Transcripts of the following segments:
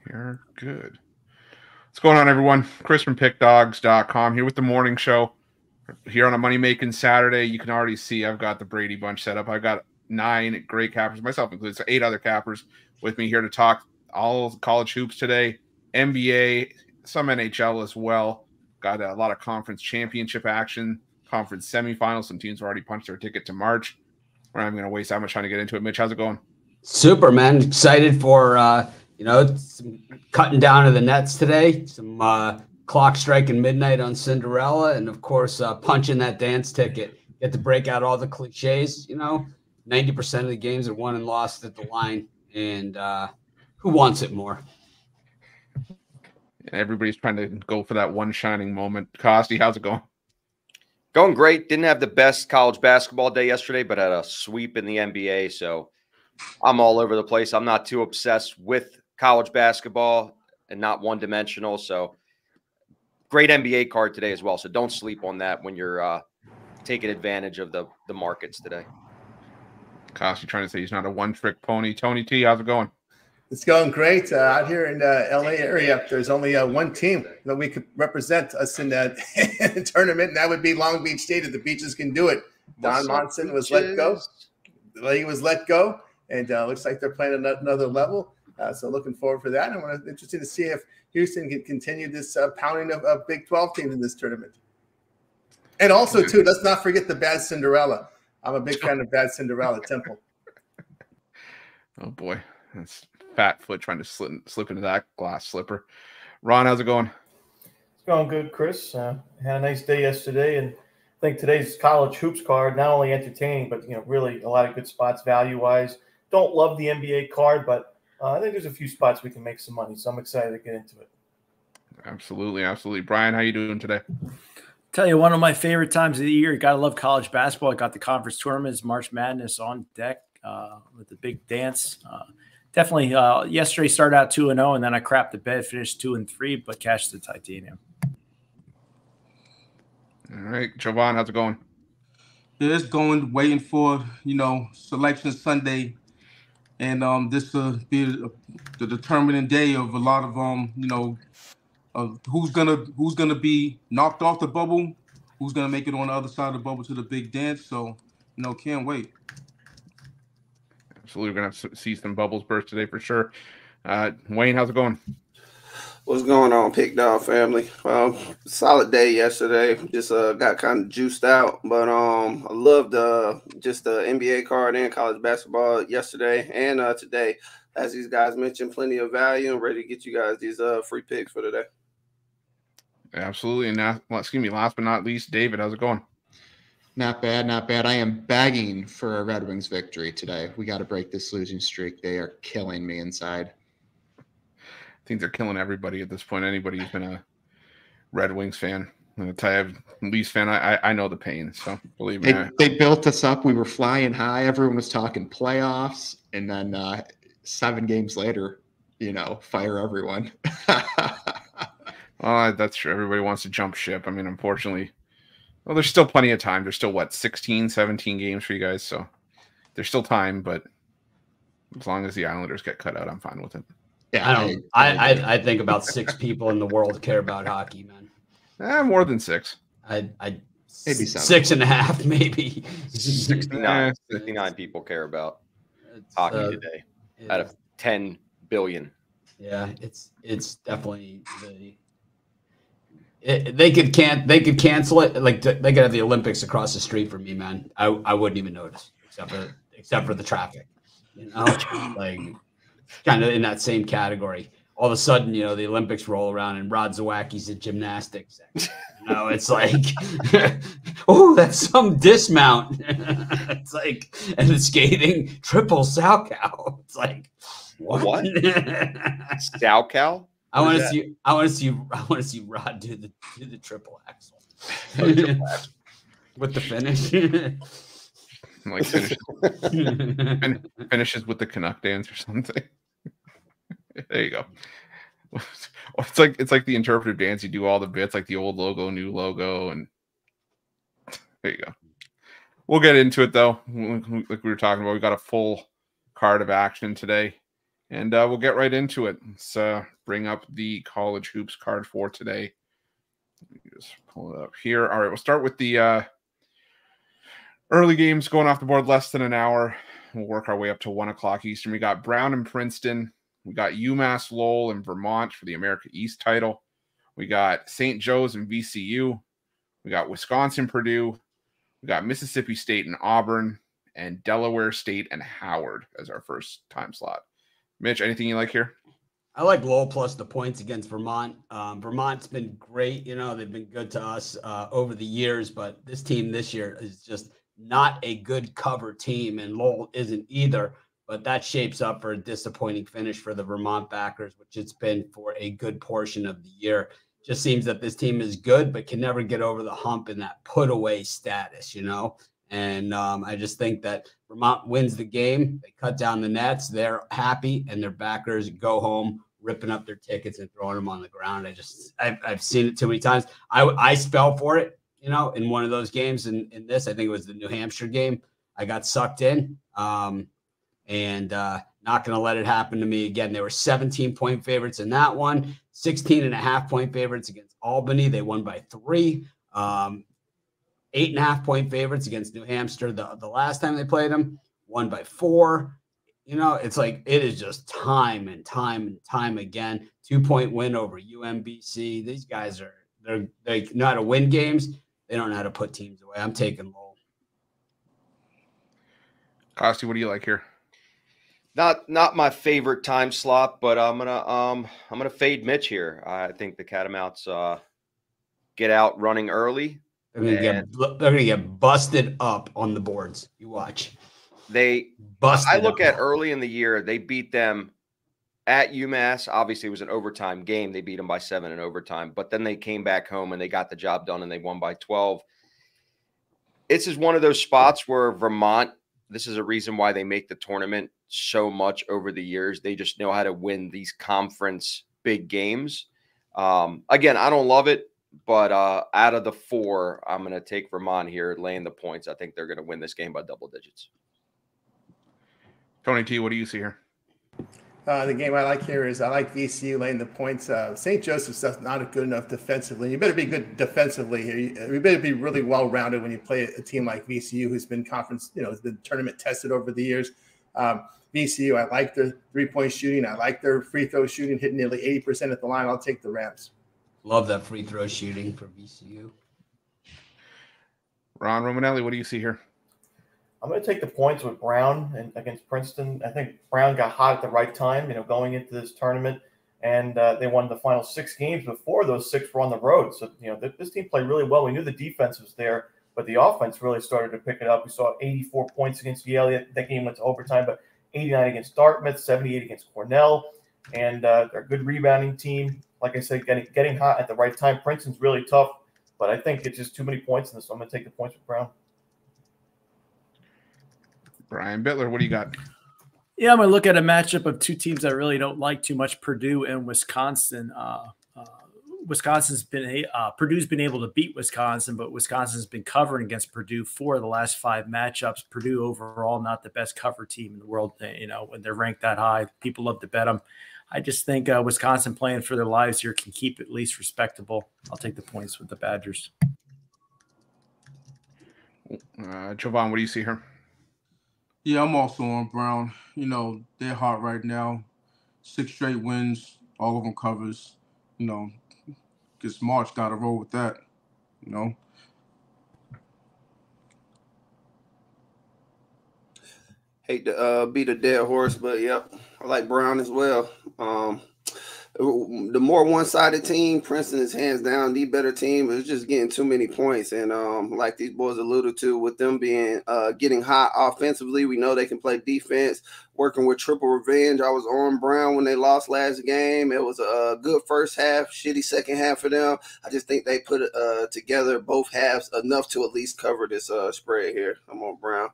You're good. What's going on, everyone? Chris from PickDogs.com here with the morning show. Here on a money-making Saturday, you can already see I've got the Brady Bunch set up. I've got 9 great cappers, myself included, so 8 other cappers with me here to talk all college hoops today, NBA, some NHL as well. Got a lot of conference championship action, conference semifinals. Some teams have already punched their ticket to March. We're not even going to waste that much time to get into it. Mitch, how's it going? Super, man. Excited for, some cutting down of the nets today, some clock striking midnight on Cinderella, and, of course, punching that dance ticket. Get to break out all the cliches. 90% of the games are won and lost at the line, and who wants it more? Everybody's trying to go for that one shining moment. Costi, how's it going? Going great. Didn't have the best college basketball day yesterday, but had a sweep in the NBA, so I'm all over the place. I'm not too obsessed with college basketball and not one-dimensional, so great NBA card today as well, so don't sleep on that when you're taking advantage of the markets today. Costi trying to say he's not a one-trick pony. Tony T, how's it going? It's going great. Out here in the LA area, there's only one team that we could represent us in that tournament, and that would be Long Beach State if the Beaches can do it. Don Monson was let go. He was let go, and looks like they're playing another level. So looking forward for that. And I'm interested to see if Houston can continue this pounding of Big 12 teams in this tournament. And also, too, let's not forget the Bad Cinderella. I'm a big fan of Bad Cinderella Temple. Oh, boy. That's fat foot trying to slip into that glass slipper. Ron, how's it going? It's going good, Chris. Had a nice day yesterday, and I think today's college hoops card, not only entertaining, but really a lot of good spots value-wise. Don't love the NBA card, but I think there's a few spots we can make some money, so I'm excited to get into it. Absolutely, absolutely. Brian, how you doing today? Tell you, one of my favorite times of the year. You got to love college basketball. I got the conference tournaments, March Madness on deck with the big dance. Definitely, yesterday started out 2-0, and then I crapped the bed, finished 2-3, but cashed the titanium. All right, Jovan, how's it going? It's going, waiting for, Selection Sunday. And this will be the determining day of a lot of, who's gonna be knocked off the bubble, who's gonna make it on the other side of the bubble to the big dance. So, can't wait. Absolutely, we're gonna see some bubbles burst today for sure. Wayne, how's it going? What's going on, Pick Dog family? Solid day yesterday. Just got kind of juiced out, but I loved just the NBA card and college basketball yesterday and today. As these guys mentioned, plenty of value and ready to get you guys these free picks for today. Absolutely, and last but not least, David, how's it going? Not bad, not bad. I am begging for a Red Wings victory today. We got to break this losing streak. They are killing me inside. I think they're killing everybody at this point. Anybody who's been a Red Wings fan, I'm going to tell you, Leafs fan, I know the pain. So believe me. They built us up. We were flying high. Everyone was talking playoffs. And then 7 games later, fire everyone. Oh, that's true. Everybody wants to jump ship. I mean, unfortunately, there's still plenty of time. There's still, 16, 17 games for you guys. So there's still time. But as long as the Islanders get cut out, I'm fine with it. Yeah, I think about 6 people in the world care about hockey, man. More than 6. Maybe 7. 6.5, maybe. 69 people care about hockey today out of 10 billion. Yeah, it's definitely they could cancel it. Like they could have the Olympics across the street from me, man. I wouldn't even notice except for the traffic. Like kind of in that same category. All of a sudden, the Olympics roll around and Rod Zawacki's at gymnastics. It's like, oh, that's some dismount. It's like, and the skating triple Salchow. It's like, what? Salchow? I want to see Rod do the triple axel. With the finish. Like finishes with the Canuck dance or something. There you go. It's like the interpretive dance. You do all the bits, like the old logo, new logo, and there you go. We'll get into it though. Like we were talking about, we got a full card of action today. And we'll get right into it. Let's bring up the college hoops card for today. Let me just pull it up here. All right, we'll start with the early games going off the board, less than an hour. We'll work our way up to 1 o'clock Eastern. We got Brown and Princeton. We got UMass Lowell and Vermont for the America East title. We got St. Joe's and VCU. We got Wisconsin, Purdue. We got Mississippi State and Auburn, and Delaware State and Howard as our first time slot. Mitch, anything you like here? I like Lowell plus the points against Vermont. Vermont's been great. They've been good to us over the years, but this team this year is just not a good cover team, and Lowell isn't either. But that shapes up for a disappointing finish for the Vermont backers, which it's been for a good portion of the year. Just seems that this team is good, but can never get over the hump in that put away status, And I just think that Vermont wins the game. They cut down the nets. They're happy, and their backers go home ripping up their tickets and throwing them on the ground. I've seen it too many times. I fell for it, in one of those games. In this, I think it was the New Hampshire game. I got sucked in, and not going to let it happen to me again. They were 17-point favorites in that one, 16.5-point favorites against Albany. They won by 3. 8.5-point favorites against New Hampshire the last time they played them, won by 4. It's like it is just time and time again. 2-point win over UMBC. These guys they know how to win games. They don't know how to put teams away. I'm taking Lowell. Costi, what do you like here? Not my favorite time slot, but I'm gonna fade Mitch here. I think the Catamounts get out running early. They're gonna get busted up on the boards. You watch. I look at early in the year, they beat them at UMass. Obviously, it was an overtime game. They beat them by 7 in overtime, but then they came back home and they got the job done and they won by 12. This is one of those spots where Vermont, this is a reason why they make the tournament so much over the years. They just know how to win these conference big games. Again, I don't love it, but out of the 4, I'm going to take Vermont here, laying the points. I think they're going to win this game by double digits. Tony T, what do you see here? The game I like here is I like VCU laying the points. St. Joseph's not good enough defensively. You better be good defensively here. You better be really well-rounded when you play a team like VCU, who's been has been tournament tested over the years. VCU, I like their three-point shooting. I like their free throw shooting, hitting nearly 80% at the line. I'll take the Rams. Love that free throw shooting for VCU. Ron Romanelli, what do you see here? I'm going to take the points with Brown and against Princeton. I think Brown got hot at the right time, going into this tournament, and they won the final 6 games. Before those 6 were on the road. So, this team played really well. We knew the defense was there, but the offense really started to pick it up. We saw 84 points against Yale. That game went to overtime, but 89 against Dartmouth, 78 against Cornell, and they're a good rebounding team. Like I said, getting hot at the right time. Princeton's really tough, but I think it's just too many points in this, so I'm going to take the points with Brown. Brian Bittler, what do you got? Yeah, I'm going to look at a matchup of 2 teams I really don't like too much, Purdue and Wisconsin. Purdue's been able to beat Wisconsin, but Wisconsin's been covering against Purdue 4 of the last 5 matchups. Purdue overall not the best cover team in the world. When they're ranked that high, people love to bet them. I just think Wisconsin playing for their lives here can keep at least respectable. I'll take the points with the Badgers. Jovan, what do you see here? Yeah, I'm also on Brown. They're hot right now. 6 straight wins, all of them covers. Guess March got to roll with that. Hate to beat a dead horse, but yep, I like Brown as well. The more one-sided team, Princeton is hands down the better team. It's just getting too many points, and like these boys alluded to, with them being getting hot offensively, we know they can play defense. Working with triple revenge, I was on Brown when they lost last game. It was a good first half, shitty second half for them. I just think they put together both halves enough to at least cover this spread here. I'm on Brown.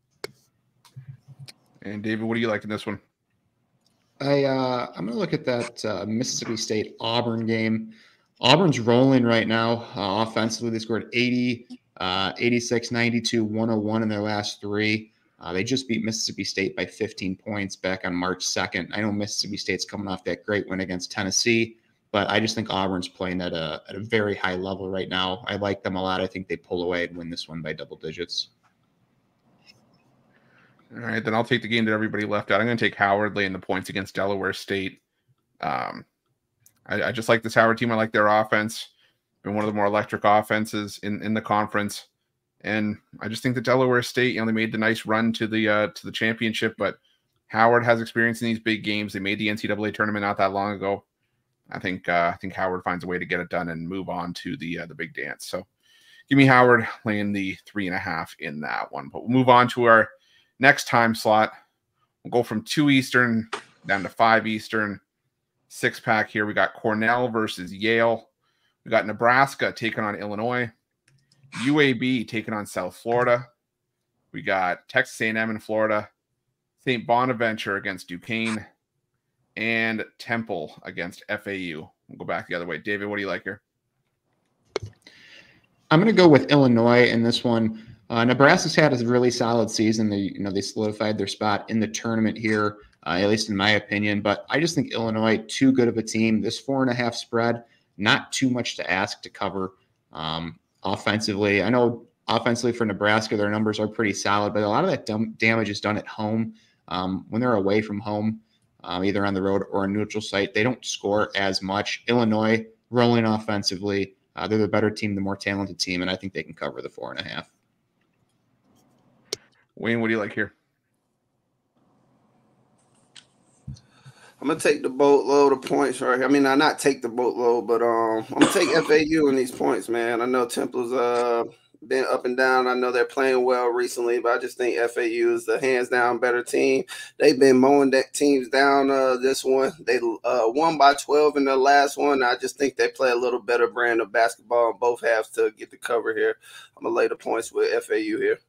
And David, what do you like in this one? I'm going to look at that Mississippi State Auburn game. Auburn's rolling right now offensively. They scored 80, 86, 92, 101 in their last 3. They just beat Mississippi State by 15 points back on March 2nd. I know Mississippi State's coming off that great win against Tennessee, but I just think Auburn's playing at a very high level right now. I like them a lot. I think they pull away and win this one by double digits. All right, then I'll take the game that everybody left out. I'm going to take Howard laying the points against Delaware State. I just like this Howard team. I like their offense. Been one of the more electric offenses in the conference. And I just think that Delaware State, they made the nice run to the championship, but Howard has experience in these big games. They made the NCAA tournament not that long ago. I think Howard finds a way to get it done and move on to the big dance. So give me Howard laying the 3.5 in that one. But we'll move on to our next time slot. We'll go from 2 Eastern down to 5 Eastern. 6-pack here. We got Cornell versus Yale. We got Nebraska taking on Illinois. UAB taking on South Florida. We got Texas A&M in Florida. St. Bonaventure against Duquesne. And Temple against FAU. We'll go back the other way. David, what do you like here? I'm going to go with Illinois in this one. Nebraska's had a really solid season. They solidified their spot in the tournament here, at least in my opinion. But I just think Illinois, too good of a team. This 4.5 spread, not too much to ask to cover. Offensively, I know offensively for Nebraska, their numbers are pretty solid, but a lot of that damage is done at home. When they're away from home, either on the road or a neutral site, they don't score as much. Illinois rolling offensively. They're the better team, the more talented team, and I think they can cover the 4.5. Wayne, what do you like here? I'm gonna take the boatload of points right here. I mean, not take the boatload, but I'm gonna take FAU in these points, man. I know Temple's been up and down. I know they're playing well recently, but I just think FAU is the hands down better team. They've been mowing that teams down. This one, they won by 12 in the last one. I just think they play a little better brand of basketball on both halves to get the cover here. I'm gonna lay the points with FAU here.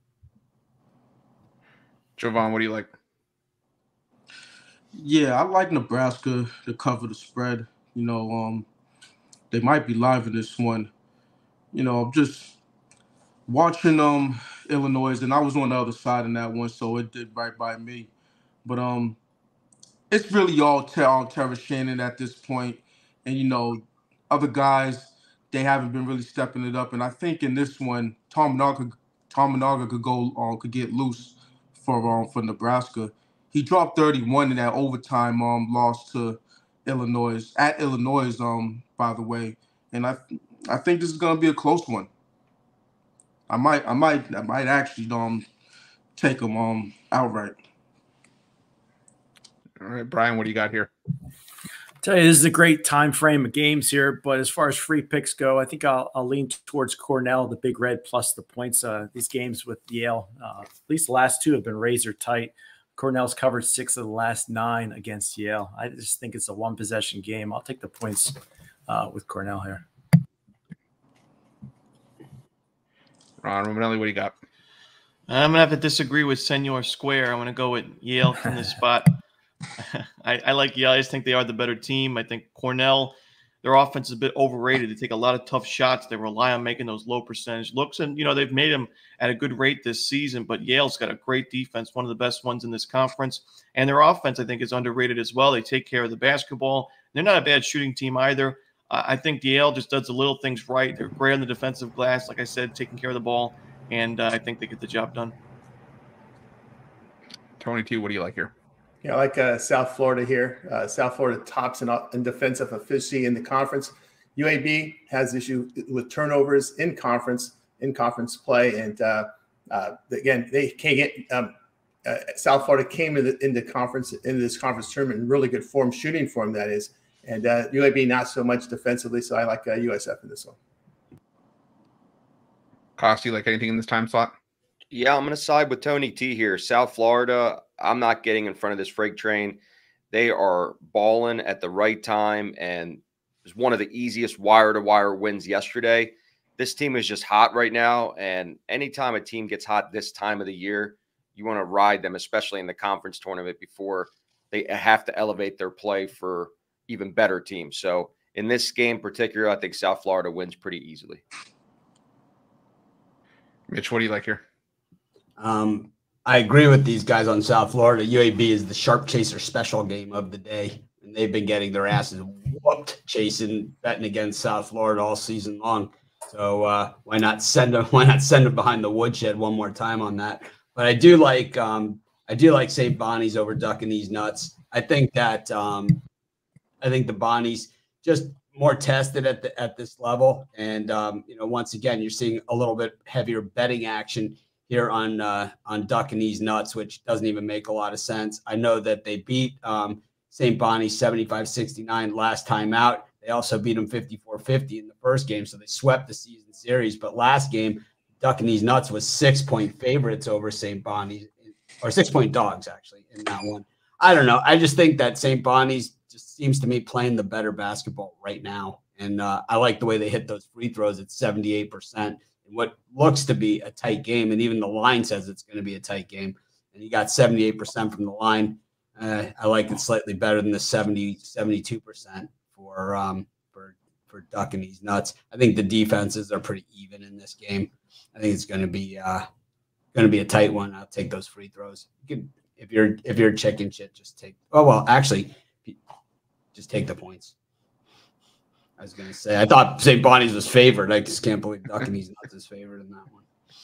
Jovan, what do you like? Yeah, I like Nebraska to cover the spread. They might be live in this one. Just watching Illinois, and I was on the other side in that one, so it did right by me. But it's really all Terry Shannon at this point, and other guys, they haven't been really stepping it up. And I think in this one, Tom Managa could get loose for Nebraska. He dropped 31 in that overtime loss to Illinois at Illinois, by the way. And I think this is gonna be a close one. I might actually take him outright. All right, Brian, what do you got here? Tell you, this is a great time frame of games here, but as far as free picks go, I think I'll lean towards Cornell, the Big Red, plus the points. These games with Yale, at least the last 2 have been razor tight. Cornell's covered 6 of the last 9 against Yale. I just think it's a one-possession game. I'll take the points with Cornell here. Ron Romanelli, what do you got? I'm going to have to disagree with Senor Square. I'm going to go with Yale in this spot. I like Yale. I just think they are the better team. I think Cornell, their offense is a bit overrated. They take a lot of tough shots. They rely on making those low percentage looks. And, they've made them at a good rate this season. But Yale's got a great defense, one of the best ones in this conference. And their offense, I think, is underrated as well. They take care of the basketball. They're not a bad shooting team either. I think Yale just does the little things right. They're great on the defensive glass, like I said, taking care of the ball. And I think they get the job done. Tony T, what do you like here? Yeah, I like South Florida here. South Florida tops in defensive efficiency in the conference. UAB has issue with turnovers in conference play, and again, they can't get. South Florida came into this conference tournament in really good form, shooting form that is, and UAB not so much defensively. So I like USF in this one. Costi, like anything in this time slot? Yeah, I'm going to side with Tony T here. South Florida, I'm not getting in front of this freight train. They are balling at the right time, and it was one of the easiest wire-to-wire wins yesterday. This team is just hot right now, and anytime a team gets hot this time of the year, you want to ride them, especially in the conference tournament before they have to elevate their play for even better teams. So in this game in particular, I think South Florida wins pretty easily. Mitch, what do you like here? I agree with these guys on South Florida. UAB is the sharp chaser special game of the day, and they've been getting their asses whooped betting against South Florida all season long. So why not send them? Why not send them behind the woodshed one more time on that? But I do like St. Bonnie's over ducking these nuts. I think that the Bonnies just more tested at this level, and once again, you're seeing a little bit heavier betting action here on ducking these nuts, which doesn't even make a lot of sense. I know that they beat St. Bonnie 75-69 last time out. They also beat them 54-50 in the first game, so they swept the season series. But last game, ducking these nuts was 6-point favorites over St. Bonnie's, or 6-point dogs actually in that one. I don't know. I just think that St. Bonnie's just seems to me playing the better basketball right now, and I like the way they hit those free throws at 78%. What looks to be a tight game, and even the line says it's going to be a tight game, and he got 78% from the line. I like it slightly better than the 72% for ducking these nuts. I think the defenses are pretty even in this game. I think it's going to be a tight one. I'll take those free throws. If you're chicken shit, just take. Oh well, actually, just take the points. I was going to say, I thought St. Bonnie's was favored. I just can't believe ducking these nuts is favored in that one.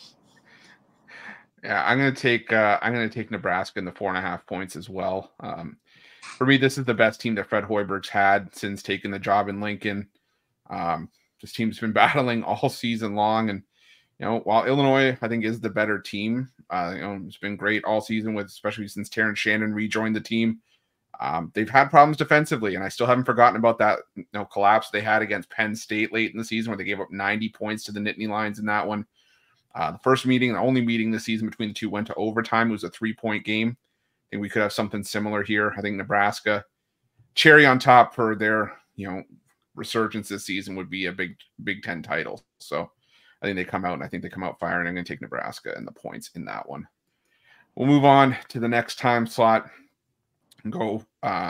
Yeah, I'm going to take Nebraska in the 4.5 points as well. For me, this is the best team that Fred Hoiberg's had since taking the job in Lincoln. This team's been battling all season long, and while Illinois I think is the better team, it's been great all season especially since Terrence Shannon rejoined the team. They've had problems defensively, and I still haven't forgotten about that collapse they had against Penn State late in the season where they gave up 90 points to the Nittany Lions in that one. The first meeting, the only meeting this season between the two, went to overtime. It was a 3-point game. I think we could have something similar here. I think Nebraska, cherry on top for their resurgence this season, would be a Big Ten title. So I think they come out, and I think they come out firing. I'm going to take Nebraska and the points in that one. We'll move on to the next time slot. Go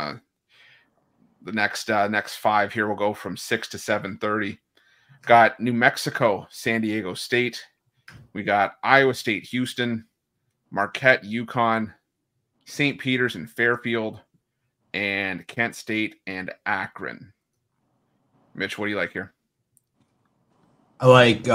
the next 5 here will go from 6 to 7:30. Got New Mexico, San Diego State. We got Iowa State, Houston, Marquette, UConn, St. Peter's and Fairfield, and Kent State and Akron. Mitch, what do you like here? I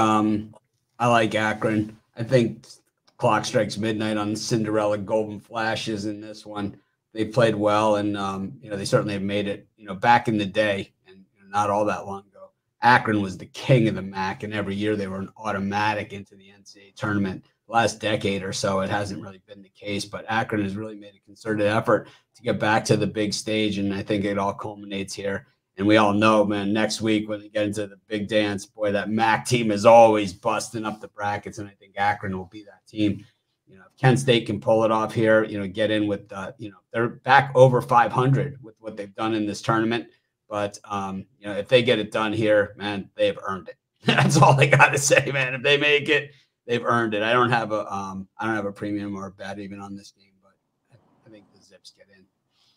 like Akron. I think clock strikes midnight on Cinderella Golden Flashes in this one. They played well, and they certainly have made it. Back in the day, and not all that long ago, Akron was the king of the MAC, and every year they were an automatic into the NCAA tournament. The last decade or so, it hasn't really been the case, but Akron has really made a concerted effort to get back to the big stage, and I think it all culminates here. And we all know, man, next week when they get into the big dance, boy, that MAC team is always busting up the brackets, and I think Akron will be that team. If Kent State can pull it off here, get in with, they're back over 500 with what they've done in this tournament. But, if they get it done here, man, they've earned it. That's all I got to say, man. If they make it, they've earned it. I don't have a premium or a bet even on this game, but I think the Zips get in.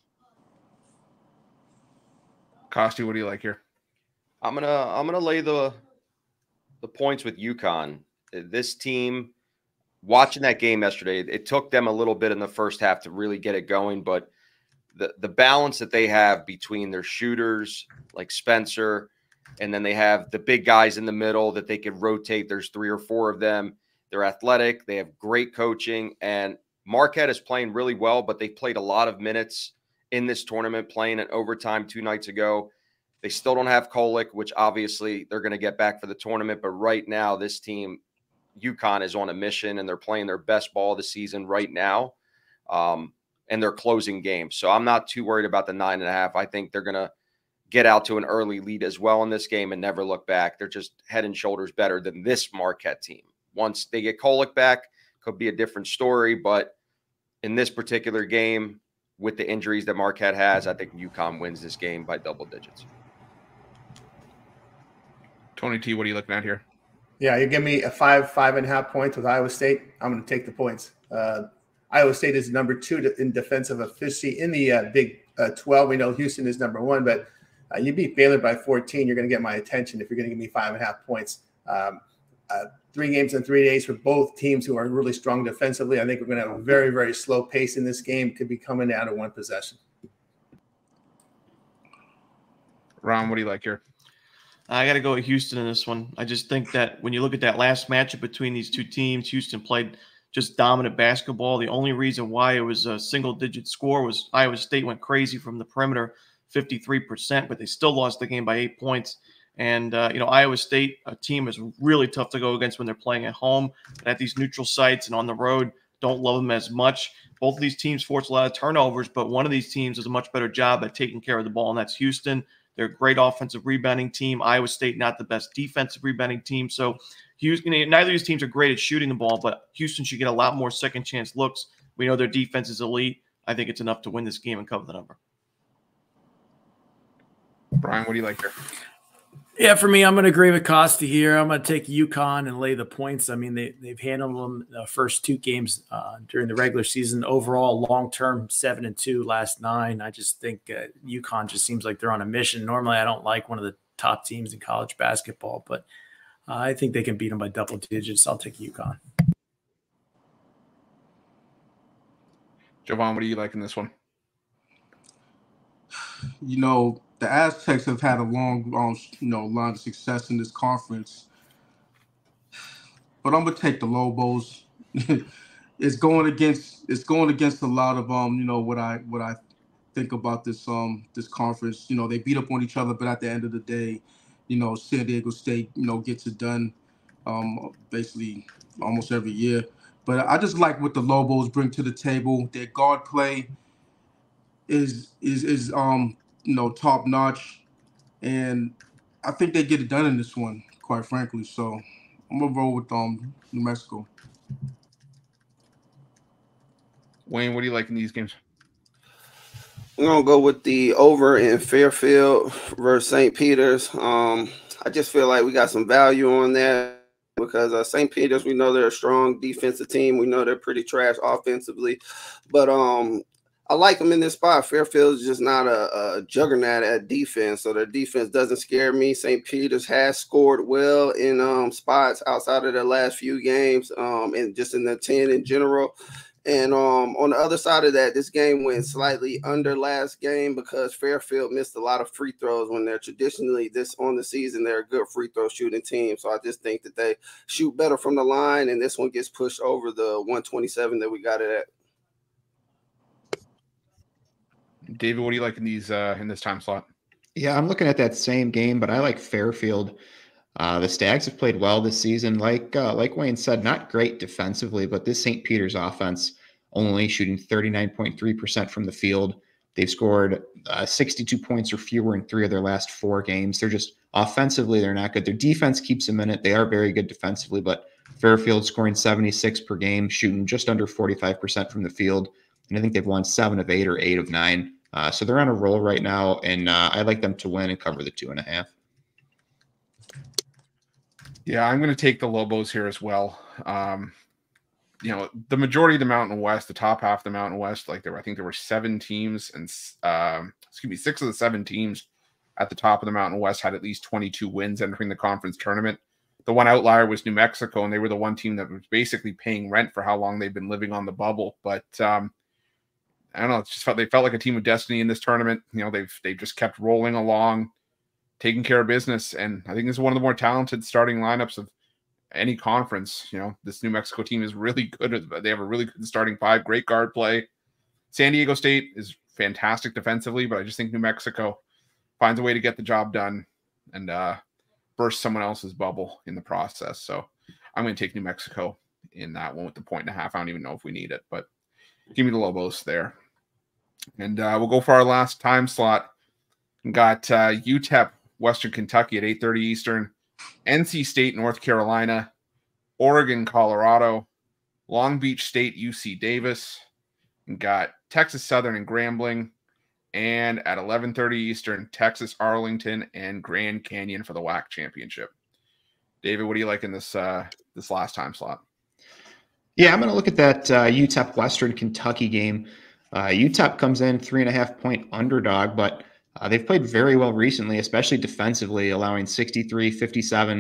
Costi, what do you like here? I'm gonna lay the points with UConn. This team, watching that game yesterday, it took them a little bit in the first half to really get it going, but the balance that they have between their shooters like Spencer, and then they have the big guys in the middle that they could rotate. There's 3 or 4 of them. They're athletic. They have great coaching, and Marquette is playing really well, but they played a lot of minutes in this tournament, playing in overtime 2 nights ago. They still don't have Kolek, which obviously they're going to get back for the tournament. But right now, this team, UConn, is on a mission, and they're playing their best ball of the season right now. And they're closing games. So I'm not too worried about the 9.5. I think they're going to get out to an early lead as well in this game and never look back. They're just head and shoulders better than this Marquette team. Once they get Kolek back, could be a different story. But in this particular game, with the injuries that Marquette has, I think UConn wins this game by double digits. Tony T, what are you looking at here? Yeah, you give me a 5.5 points with Iowa State. I'm going to take the points. Iowa State is number 2 in defensive efficiency in the Big 12. We know Houston is number 1, but you beat Baylor by 14. You're going to get my attention if you're going to give me 5.5 points. 3 games in 3 days for both teams who are really strong defensively. I think we're going to have a very, very slow pace in this game. Could be coming down to 1 possession. Ron, what do you like here? I got to go with Houston in this one. I just think that when you look at that last matchup between these two teams, Houston played just dominant basketball. The only reason why it was a single-digit score was Iowa State went crazy from the perimeter, 53%, but they still lost the game by 8 points. And, Iowa State, a team is really tough to go against when they're playing at home. But at these neutral sites and on the road, don't love them as much. Both of these teams force a lot of turnovers, but one of these teams does a much better job at taking care of the ball, and that's Houston. They're a great offensive rebounding team. Iowa State, not the best defensive rebounding team. So Houston, neither of these teams are great at shooting the ball, but Houston should get a lot more second chance looks. We know their defense is elite. I think it's enough to win this game and cover the number. Brian, what do you like here? Yeah, for me, I'm going to agree with Costa here. I'm going to take UConn and lay the points. I mean, they've handled them the first 2 games during the regular season. Overall, long-term, 7-2, last 9. I just think UConn just seems like they're on a mission. Normally, I don't like one of the top teams in college basketball, but I think they can beat them by double digits. I'll take UConn. Jovan, what do you like in this one? The Aztecs have had a long, line of success in this conference, but I'm gonna take the Lobos. It's going against a lot of what I think about this conference. They beat up on each other, but at the end of the day, San Diego State gets it done basically almost every year. But I just like what the Lobos bring to the table. Their guard play is top notch, and I think they get it done in this one, quite frankly. So I'm gonna roll with New Mexico. Wayne, what do you like in these games? I'm gonna go with the over in Fairfield versus St. Peter's. I just feel like we got some value on that because St. Peter's, we know they're a strong defensive team. We know they're pretty trash offensively, but I like them in this spot. Fairfield is just not a juggernaut at defense, so their defense doesn't scare me. St. Peter's has scored well in spots outside of their last few games, and just in the 10 in general. And on the other side of that, this game went slightly under last game because Fairfield missed a lot of free throws when they're traditionally this on the season. They're a good free throw shooting team. So I just think that they shoot better from the line, and this one gets pushed over the 127 that we got it at. David, what do you like in these in this time slot? Yeah, I'm looking at that same game, but I like Fairfield. The Stags have played well this season. Like Wayne said, not great defensively, but this St. Peter's offense only shooting 39.3% from the field. They've scored 62 points or fewer in 3 of their last 4 games. They're just offensively, they're not good. Their defense keeps them in it. They are very good defensively, but Fairfield scoring 76 per game, shooting just under 45% from the field. And I think they've won 7 of 8 or 8 of 9. So they're on a roll right now, and I like them to win and cover the 2.5. Yeah, I'm going to take the Lobos here as well. The majority of the Mountain West, the top half of the Mountain West, I think there were 7 teams, and 6 of the 7 teams at the top of the Mountain West had at least 22 wins entering the conference tournament. The one outlier was New Mexico, and they were the one team that was basically paying rent for how long they've been living on the bubble. But I don't know. They felt like a team of destiny in this tournament. They've just kept rolling along, taking care of business, and I think this is one of the more talented starting lineups of any conference. This New Mexico team is really good. They have a really good starting 5, great guard play. San Diego State is fantastic defensively, but I just think New Mexico finds a way to get the job done and burst someone else's bubble in the process. So I'm going to take New Mexico in that one with the 1.5. I don't even know if we need it, but give me the Lobos there. And we'll go for our last time slot. We got UTEP, Western Kentucky at 8:30 Eastern, NC State, North Carolina, Oregon, Colorado, Long Beach State, UC Davis. We got Texas Southern and Grambling, and at 11:30 Eastern, Texas Arlington and Grand Canyon for the WAC championship. David, what do you like in this last time slot? Yeah, I'm going to look at that UTEP Western Kentucky game. UTEP comes in 3.5-point underdog, but they've played very well recently, especially defensively, allowing 63, 57,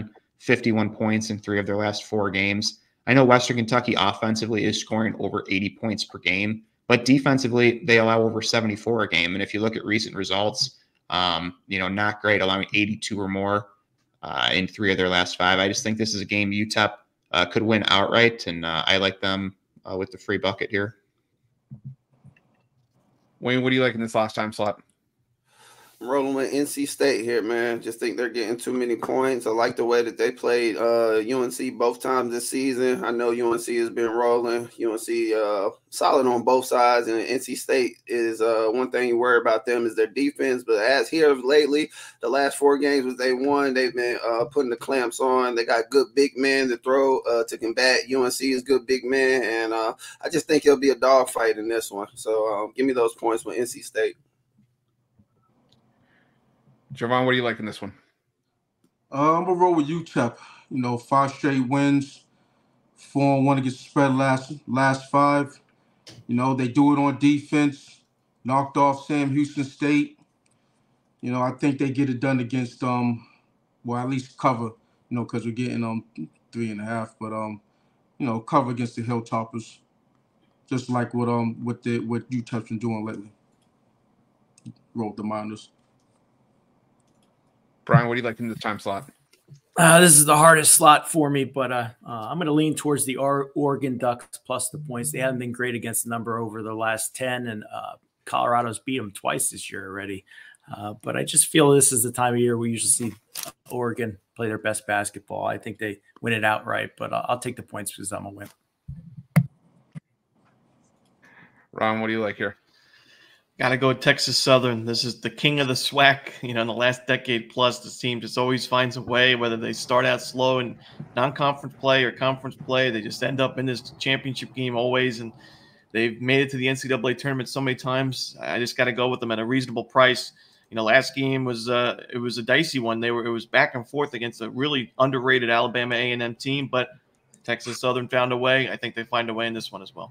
51 points in 3 of their last 4 games. I know Western Kentucky offensively is scoring over 80 points per game, but defensively they allow over 74 a game. And if you look at recent results, not great, allowing 82 or more in 3 of their last 5. I just think this is a game UTEP could win outright, and I like them with the free bucket here. Wayne, what do you like in this last time slot? I'm rolling with NC State here, man. Just think they're getting too many points. I like the way that they played UNC both times this season. I know UNC has been rolling. UNC solid on both sides, and NC State is one thing you worry about them is their defense. But as here lately, the last 4 games that they won, they've been putting the clamps on. They got good big men to throw to combat UNC is good big men, and I just think it'll be a dogfight in this one. So give me those points with NC State. Javon, what do you like in this one? I'm gonna roll with UTEP. 5 straight wins, 4-1 against the spread last 5. They do it on defense. Knocked off Sam Houston State. I think they get it done against at least cover. Because we're getting 3.5, but cover against the Hilltoppers, just like what UTEP's been doing lately. Roll the Miners. Brian, what do you like in the time slot? This is the hardest slot for me, but I'm going to lean towards the Oregon Ducks plus the points. They haven't been great against the number over the last 10, and Colorado's beat them twice this year already. But I just feel this is the time of year we usually see Oregon play their best basketball. I think they win it outright, but I'll take the points because I'm a win. Ron, what do you like here? Got to go Texas Southern. This is the king of the SWAC. In the last decade plus, this team just always finds a way, whether they start out slow in non-conference play or conference play, they just end up in this championship game always, and they've made it to the NCAA tournament so many times. I just got to go with them at a reasonable price. Last game was it was a dicey one. It was back and forth against a really underrated Alabama A&M team, but Texas Southern found a way. I think they find a way in this one as well.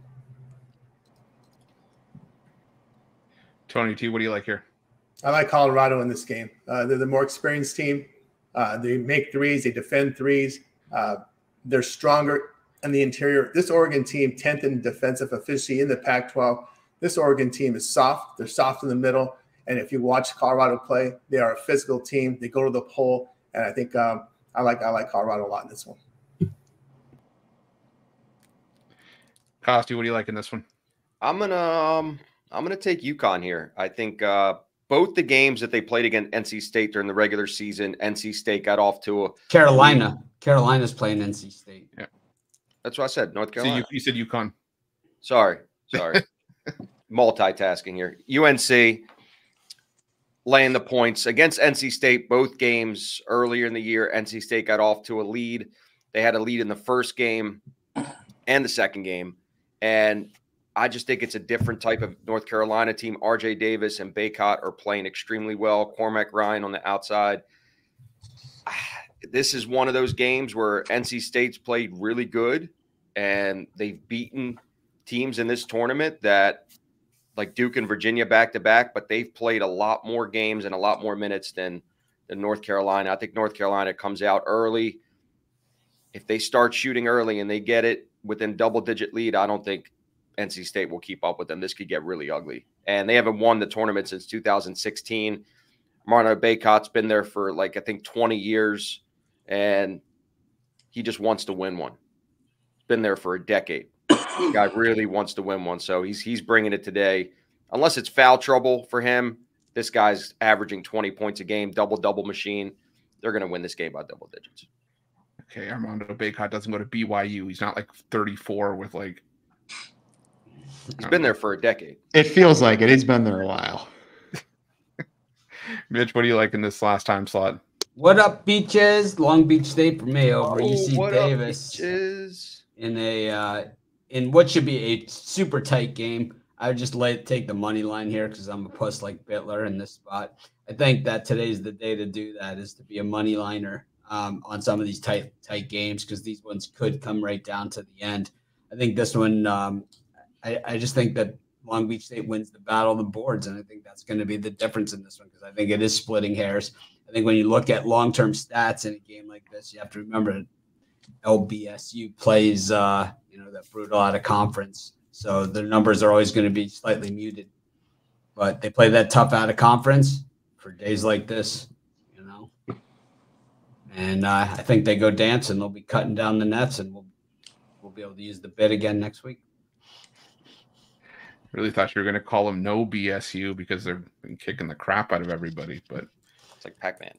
Tony T, what do you like here? I like Colorado in this game. They're the more experienced team. They make threes. They defend threes. They're stronger in the interior. This Oregon team, 10th in defensive efficiency in the Pac-12. This Oregon team is soft. They're soft in the middle. And if you watch Colorado play, they are a physical team. They go to the pole. And I think I like Colorado a lot in this one. Costi, what do you like in this one? I'm gonna take UConn here. I think both the games that they played against NC State during the regular season, NC State got off to a Carolina. Carolina's playing NC State. Yeah, that's what I said. North Carolina. So you said UConn. Sorry. Multitasking here. UNC laying the points against NC State. Both games earlier in the year, NC State got off to a lead. They had a lead in the first game and the second game, and I just think it's a different type of North Carolina team. RJ Davis and Baycott are playing extremely well. Cormac Ryan on the outside. This is one of those games where NC State's played really good, and they've beaten teams in this tournament that like Duke and Virginia back-to-back, but they've played a lot more games and a lot more minutes than North Carolina. I think North Carolina comes out early. If they start shooting early and they get it within double-digit lead, I don't think NC State will keep up with them. This could get really ugly. And they haven't won the tournament since 2016. Marno Baycott's been there for I think 20 years, and he just wants to win one. Been there for a decade. The guy really wants to win one, so he's bringing it today. Unless it's foul trouble for him, this guy's averaging 20 points a game, double-double machine. They're going to win this game by double digits. Okay, Armando Baycott doesn't go to BYU. He's not 34 with He's been there for a decade. It feels like it. He's been there a while. Mitch, what do you like in this last time slot? What up, Beaches? Long Beach State for me over UC what Davis. Up, Beaches? In what should be a super tight game. I would just take the money line here because I'm a puss like Bitler in this spot. I think that today's the day to do that, is to be a money liner on some of these tight games, because these ones could come right down to the end. I think this one, I just think that Long Beach State wins the battle of the boards, and I think that's going to be the difference in this one, because I think it is splitting hairs. I think when you look at long-term stats in a game like this, you have to remember that LBSU plays, that brutal out of conference. So their numbers are always going to be slightly muted. But they play that tough out of conference for days like this, And I think they go dancing. They'll be cutting down the nets, and we'll be able to use the bid again next week. Really thought you were going to call them no BSU because they've been kicking the crap out of everybody, but it's like Pac-Man.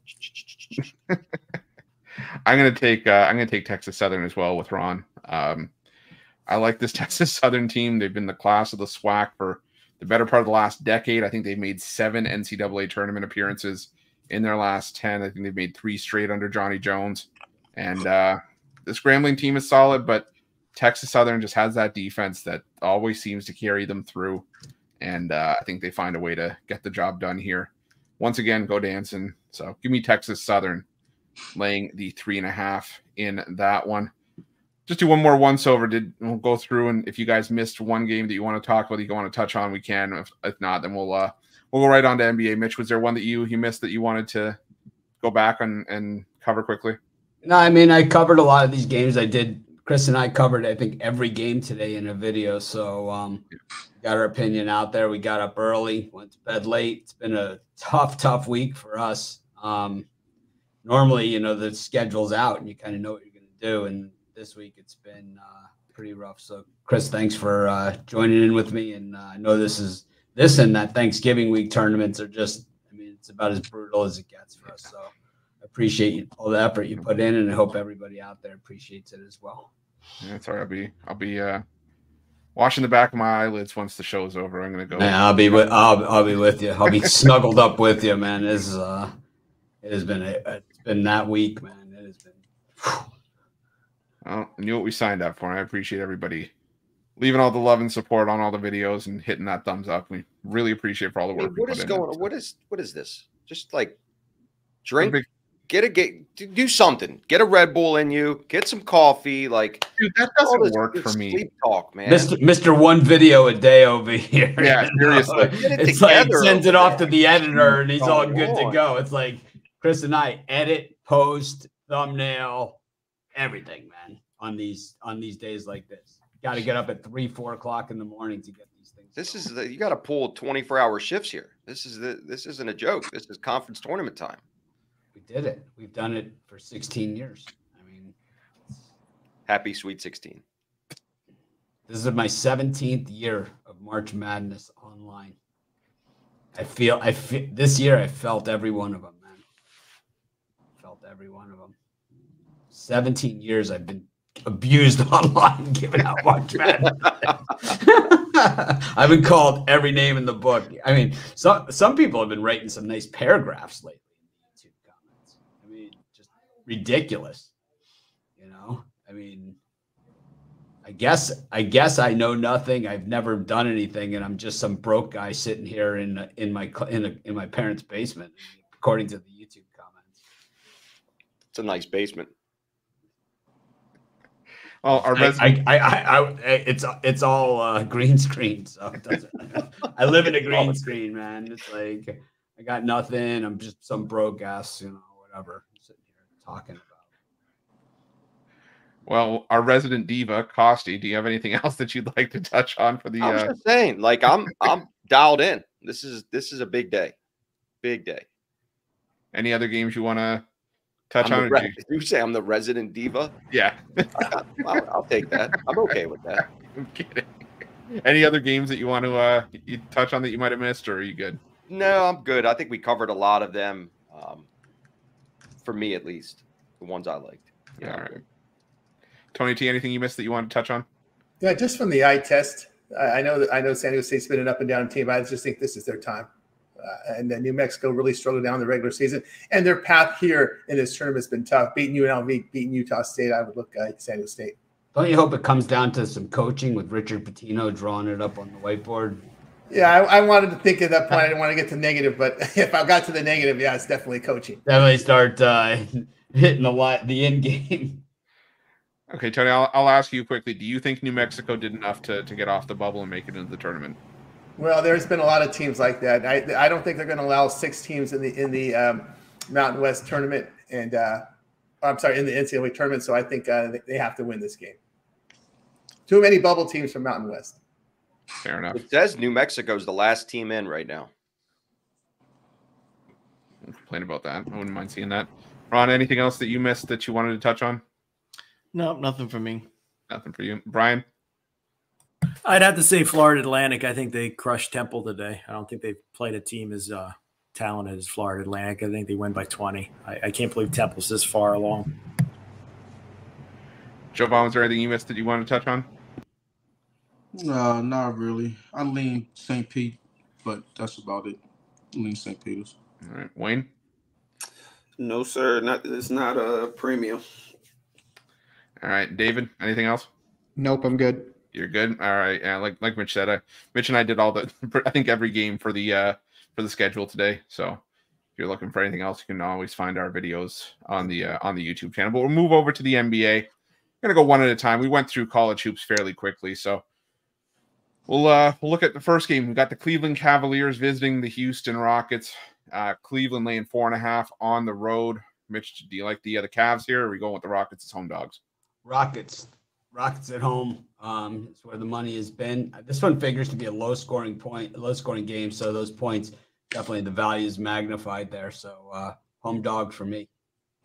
I'm going to take Texas Southern as well with Ron. I like this Texas Southern team. They've been the class of the SWAC for the better part of the last decade. I think they've made 7 NCAA tournament appearances in their last 10. I think they've made 3 straight under Johnny Jones. And the scrambling team is solid, but Texas Southern just has that defense that always seems to carry them through. And I think they find a way to get the job done here. Once again, go dancing. So give me Texas Southern laying the 3.5 in that one. Just do one more once-over. We'll go through, and if you guys missed one game that you want to talk about, you want to touch on, we can. If not, then we'll go right on to NBA. Mitch, was there one that you missed that you wanted to go back and cover quickly? No, I mean, I covered a lot of these games. I did. Chris and I covered, I think, every game today in a video. So got our opinion out there. We got up early, went to bed late. It's been a tough week for us. Normally, the schedule's out and you kind of know what you're going to do. And this week it's been pretty rough. So, Chris, thanks for joining in with me. And I know this and that Thanksgiving week tournaments are just, it's about as brutal as it gets for us. So I appreciate all the effort you put in, and I hope everybody out there appreciates it as well. Yeah, it's all right. I'll be washing the back of my eyelids once the show's over. I'm gonna go. Man, I'll be with you. I'll be snuggled up with you, man. This is it's been that week, man. It has been. Well, I knew what we signed up for. And I appreciate everybody leaving all the love and support on all the videos and hitting that thumbs up. We really appreciate for all the work. What is going on? What is this? Just like drink, do something. Get a Red Bull in you. Get some coffee. Like, dude, that doesn't work for me. Sleep talk, man. Mr. One video a day over here. Yeah, seriously. It's like sends it off to the editor and he's all good to go. It's like Chris and I edit, post, thumbnail, everything, man. On these days like this, got to get up at 3-4 o'clock in the morning to get these things. You got to pull 24-hour shifts here. This isn't a joke. This is conference tournament time. We did it. We've done it for 16 years. Happy Sweet 16. This is my 17th year of March Madness online. I feel this year I felt every one of them, man. Felt every one of them. 17 years I've been abused online, giving out March Madness. I've been called every name in the book. Some people have been writing some nice paragraphs lately in the YouTube comments. Just ridiculous. I guess I know nothing. I've never done anything, and I'm just some broke guy sitting here in my parents' basement, according to the YouTube comments. It's a nice basement. Well, our resident... it's all green screen, so it doesn't. I live in a green screen, man. It's like I got nothing. I'm just some broke ass, whatever. I'm sitting here talking about. Well, our resident diva, Costi, do you have anything else that you'd like to touch on for the? I was just saying, like I'm dialed in. This is a big day, big day. Any other games you want to touch on? Did you say I'm the resident diva? Yeah, I'll take that. I'm okay with that. I'm kidding. Any other games that you want to you touch on that you might have missed, or are you good? No, I'm good. I think we covered a lot of them. For me, at least, the ones I liked. Yeah. All right. Tony T, anything you missed that you want to touch on? Yeah, just from the eye test, I know San Diego State's been an up and down team. I just think this is their time. And then New Mexico really struggled down the regular season. And their path here in this tournament has been tough. Beating UNLV, beating Utah State, I would look at San Diego State. Don't you hope it comes down to some coaching with Richard Pitino drawing it up on the whiteboard? Yeah, I wanted to think at that point. I didn't want to get to negative, but if I got to the negative, yeah, it's definitely coaching. Definitely start hitting the end game. Okay, Tony, I'll ask you quickly. Do you think New Mexico did enough to get off the bubble and make it into the tournament? Well, there's been a lot of teams like that. I don't think they're going to allow 6 teams in the Mountain West tournament, and I'm sorry, in the NCAA tournament. So I think they have to win this game. Too many bubble teams from Mountain West. Fair enough. It says New Mexico's the last team in right now. Don't complain about that. I wouldn't mind seeing that. Ron, anything else that you missed that you wanted to touch on? No, nothing for me. Nothing for you. Brian? I'd have to say Florida Atlantic. I think they crushed Temple today. I don't think they've played a team as talented as Florida Atlantic. I think they win by 20. I can't believe Temple's this far along. Joe Vaughn, was there anything you missed that you wanted to touch on? Not really. I lean St. Pete, but that's about it. I lean St. Peter's. All right. Wayne? No, sir. It's not a premium. All right. David, anything else? Nope, I'm good. You're good. All right. Yeah, like Mitch said, Mitch and I did all I think every game for the schedule today. So if you're looking for anything else, you can always find our videos on the YouTube channel. But we'll move over to the NBA. I'm gonna go one at a time. We went through college hoops fairly quickly, so we'll look at the first game. We got the Cleveland Cavaliers visiting the Houston Rockets. Cleveland laying 4.5 on the road. Mitch, do you like the Cavs here, or are we going with the Rockets as home dogs? Rockets at home. It's where the money has been. This one figures to be a low scoring game. So those points, definitely the value is magnified there. So home dog for me.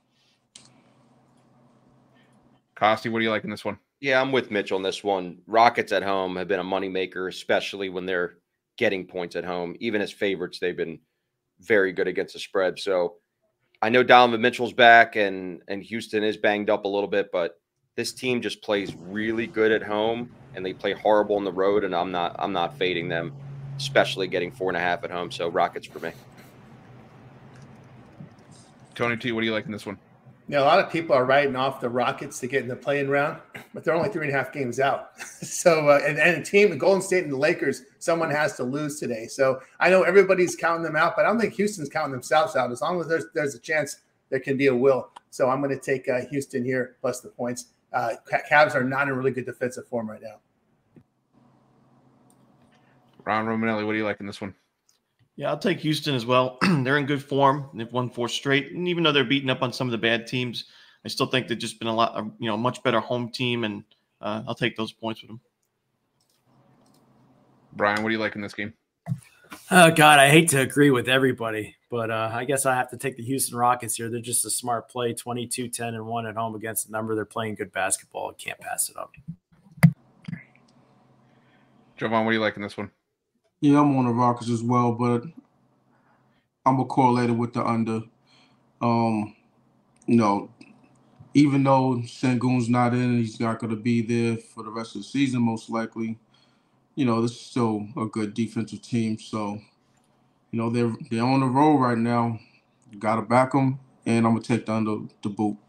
Costi, what do you like in this one? Yeah, I'm with Mitch on this one. Rockets at home have been a moneymaker, especially when they're getting points at home. Even as favorites, they've been very good against the spread. So I know Donovan Mitchell's back and Houston is banged up a little bit, but this team just plays really good at home and they play horrible on the road. And I'm not fading them, especially getting 4.5 at home. So Rockets for me. Tony T, what do you like in this one? A lot of people are writing off the Rockets to get in the play-in round, but they're only 3.5 games out. So, and a team, the Golden State and the Lakers, someone has to lose today. So I know everybody's counting them out, but I don't think Houston's counting themselves out. As long as there's a chance, there can be a will. So I'm going to take Houston here plus the points. Cavs are not in really good defensive form right now. Ron Romanelli, what do you like in this one? Yeah, I'll take Houston as well. They're in good form. They've won 4 straight. And even though they're beating up on some of the bad teams, I still think they've just been a much better home team. And I'll take those points with them. Brian, what do you like in this game? Oh, God, I hate to agree with everybody, but I guess I have to take the Houston Rockets here. They're just a smart play, 22-10-1 at home against a number. They're playing good basketball. Can't pass it up. Jovan, what do you like in this one? Yeah, I'm on the Rockets as well, but I'm a correlated with the under. Even though Sengun's not in, he's not going to be there for the rest of the season, most likely. This is still a good defensive team. So, they're on the road right now. Got to back them, and I'm going to take the under the boot.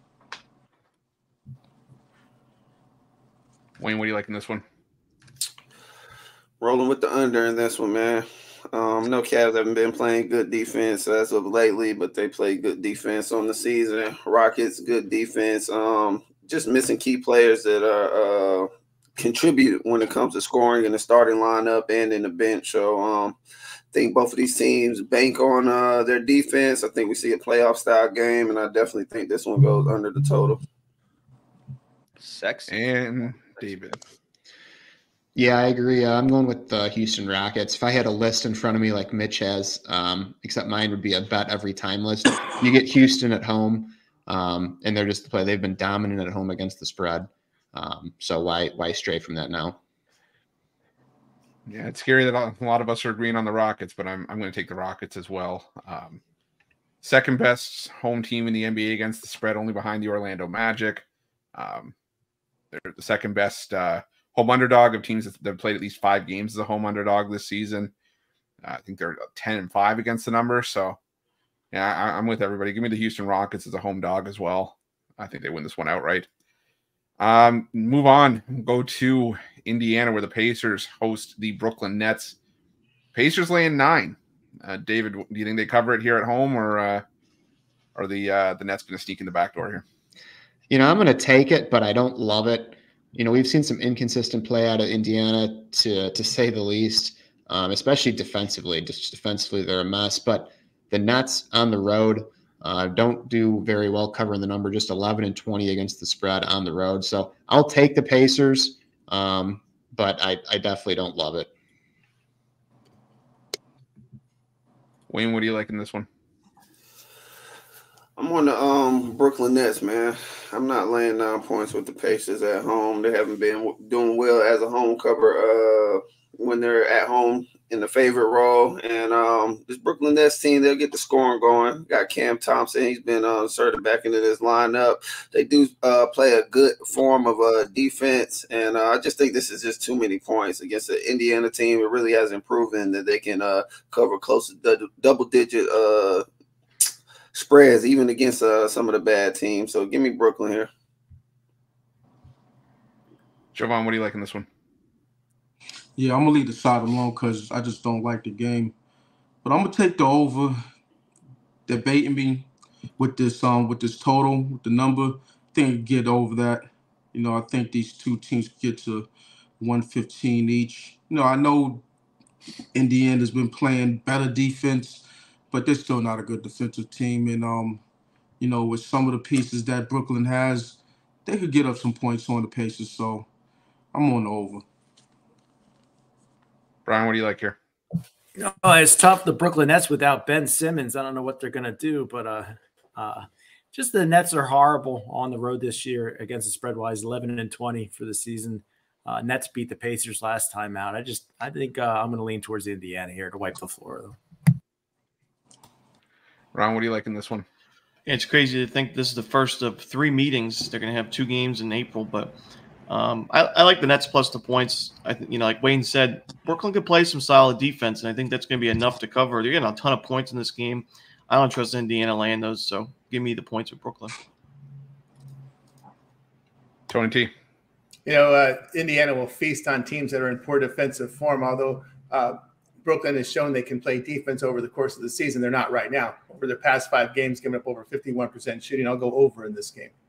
Wayne, what do you like in this one? Rolling with the under in this one, man. No Cavs haven't been playing good defense as of lately, but they play good defense on the season. Rockets, good defense. Just missing key players that contribute when it comes to scoring in the starting lineup and in the bench. So I think both of these teams bank on their defense. I think we see a playoff-style game, and I definitely think this one goes under the total. Sexy. And David. Yeah, I agree. I'm going with the Houston Rockets. If I had a list in front of me like Mitch has, except mine would be a bet every time list. You get Houston at home, and they're just the play. They've been dominant at home against the spread. So why stray from that now? Yeah, it's scary that a lot of us are agreeing on the Rockets, but I'm going to take the Rockets as well. Second best home team in the NBA against the spread, only behind the Orlando Magic. They're the second best home underdog of teams that have played at least 5 games as a home underdog this season. I think they're 10-5 against the number. So, yeah, I'm with everybody. Give me the Houston Rockets as a home dog as well. I think they win this one outright. Move on. Go to Indiana, where the Pacers host the Brooklyn Nets. Pacers laying 9. David, do you think they cover it here at home, or are the Nets going to sneak in the back door here? I'm going to take it, but I don't love it. We've seen some inconsistent play out of Indiana, to say the least, especially defensively. Just defensively, they're a mess. But the Nets on the road, don't do very well covering the number, just 11-20 against the spread on the road. So I'll take the Pacers, but I definitely don't love it. Wayne, what do you like in this one? I'm on the Brooklyn Nets, man. I'm not laying 9 points with the Pacers at home. They haven't been doing well as a home cover when they're at home in the favorite role. And this Brooklyn Nets team, they'll get the scoring going. Got Cam Thompson. He's been inserted back into this lineup. They do play a good form of defense. And I just think this is just too many points against the Indiana team. It really hasn't proven that they can cover close to double-digit spreads, even against some of the bad teams. So give me Brooklyn here. Jovan, what do you like in this one? Yeah, I'm going to leave the side alone because I just don't like the game. But I'm going to take the over. They're baiting me with this total, with the number. I think get over that. I think these two teams get to 115 each. I know Indiana's been playing better defense, but they're still not a good defensive team. And, with some of the pieces that Brooklyn has, they could get up some points on the Pacers. So I'm on the over. Brian, what do you like here? It's tough. The Brooklyn Nets without Ben Simmons. I don't know what they're going to do, but just the Nets are horrible on the road this year against the spread wise, 11-20 for the season. Nets beat the Pacers last time out. I think I'm going to lean towards Indiana here to wipe the floor, though. Ron, what do you like in this one? It's crazy to think this is the first of 3 meetings. They're going to have 2 games in April, but I like the Nets plus the points. I think, like Wayne said, Brooklyn could play some solid defense, and I think that's going to be enough to cover. They're getting a ton of points in this game. I don't trust Indiana laying those, so give me the points with Brooklyn. Tony T. Indiana will feast on teams that are in poor defensive form, although Brooklyn has shown they can play defense over the course of the season. They're not right now. Over their past 5 games, giving up over 51% shooting. I'll go over in this game.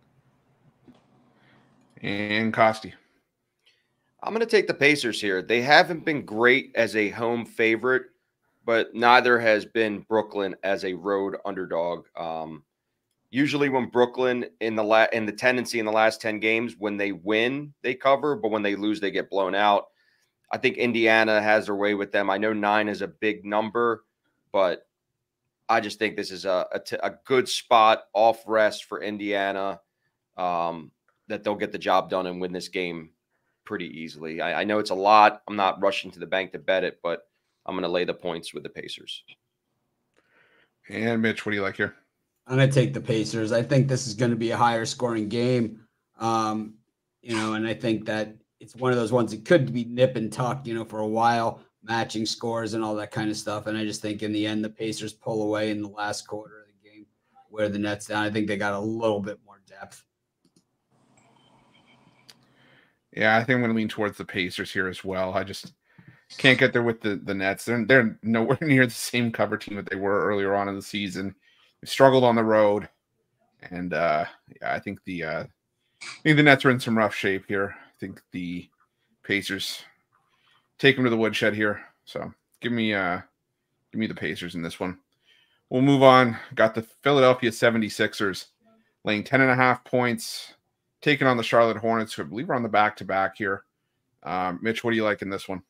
And Costi. I'm going to take the Pacers here. They haven't been great as a home favorite, but neither has been Brooklyn as a road underdog. Usually when Brooklyn in the tendency in the last 10 games, when they win, they cover, but when they lose, they get blown out. I think Indiana has their way with them. I know 9 is a big number, but I just think this is a good spot off rest for Indiana, that they'll get the job done and win this game pretty easily. I know it's a lot. I'm not rushing to the bank to bet it, but I'm going to lay the points with the Pacers. And Mitch, what do you like here? I'm going to take the Pacers. I think this is going to be a higher scoring game. And I think that it's one of those ones that could be nip and tuck, for a while, matching scores and all that kind of stuff. And I just think in the end, the Pacers pull away in the last quarter of the game, wear the Nets down. I think they got a little bit more depth. Yeah, I think I'm going to lean towards the Pacers here as well. I just can't get there with the Nets. They're nowhere near the same cover team that they were earlier on in the season. They struggled on the road, and I think the Nets are in some rough shape here. I think the Pacers take them to the woodshed here. So give me the Pacers in this one. We'll move on. Got the Philadelphia 76ers laying 10.5 points. Taking on the Charlotte Hornets, who I believe are on the back-to-back here. Mitch, what do you like in this one?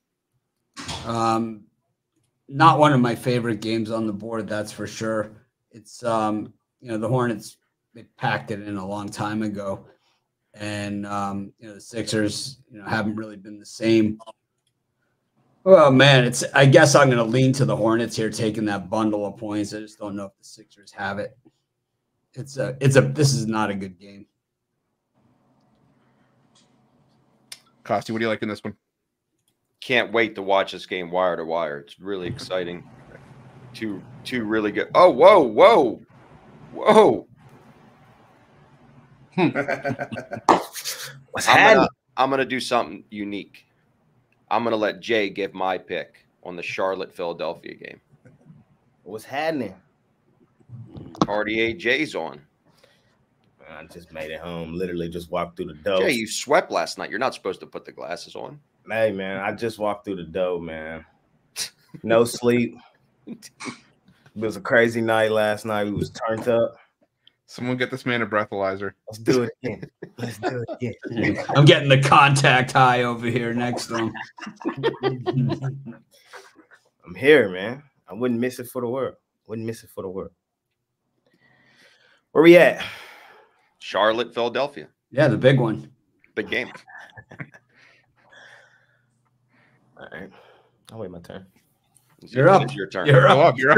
Not one of my favorite games on the board, that's for sure. It's, the Hornets, they packed it in a long time ago. And, the Sixers, haven't really been the same. Well, man, I guess I'm going to lean to the Hornets here, taking that bundle of points. I just don't know if the Sixers have it. This is not a good game. Costi, what do you like in this one? Can't wait to watch this game wire to wire. It's really exciting. Two really good. Oh, whoa. What's happening? I'm gonna do something unique. I'm gonna let Jay give my pick on the Charlotte-Philadelphia game. What's happening? Cartier Jay's on. I just made it home. Literally just walked through the door. Jay, you swept last night. You're not supposed to put the glasses on. Hey, man, I just walked through the door, man. No sleep. It was a crazy night last night. We was turned up. Someone get this man a breathalyzer. Let's do it again. Let's do it again. I'm getting the contact high over here next to him. I'm here, man. I wouldn't miss it for the world. Wouldn't miss it for the world. Where we at? Charlotte, Philadelphia. Yeah, the big one. Big game. All right. I'll wait my turn. You're up. It's your turn. You're Go up. up. You're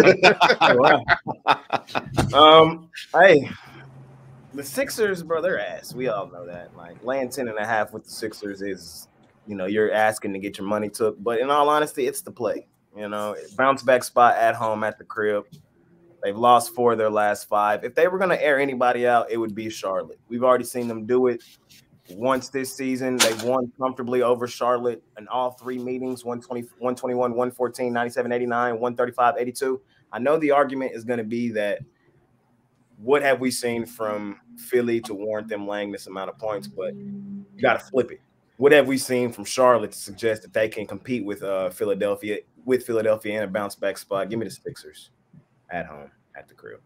up. Hey, the Sixers, bro, they're ass. We all know that. Like, laying 10.5 with the Sixers is, you're asking to get your money took. But in all honesty, it's the play. Bounce back spot at home at the crib. They've lost 4 of their last 5. If they were going to air anybody out, it would be Charlotte. We've already seen them do it once this season. They've won comfortably over Charlotte in all 3 meetings, 120, 121, 114, 97, 89, 135, 82. I know the argument is going to be that what have we seen from Philly to warrant them laying this amount of points, but you got to flip it. What have we seen from Charlotte to suggest that they can compete with Philadelphia in a bounce back spot? Give me the Sixers at home at the crib.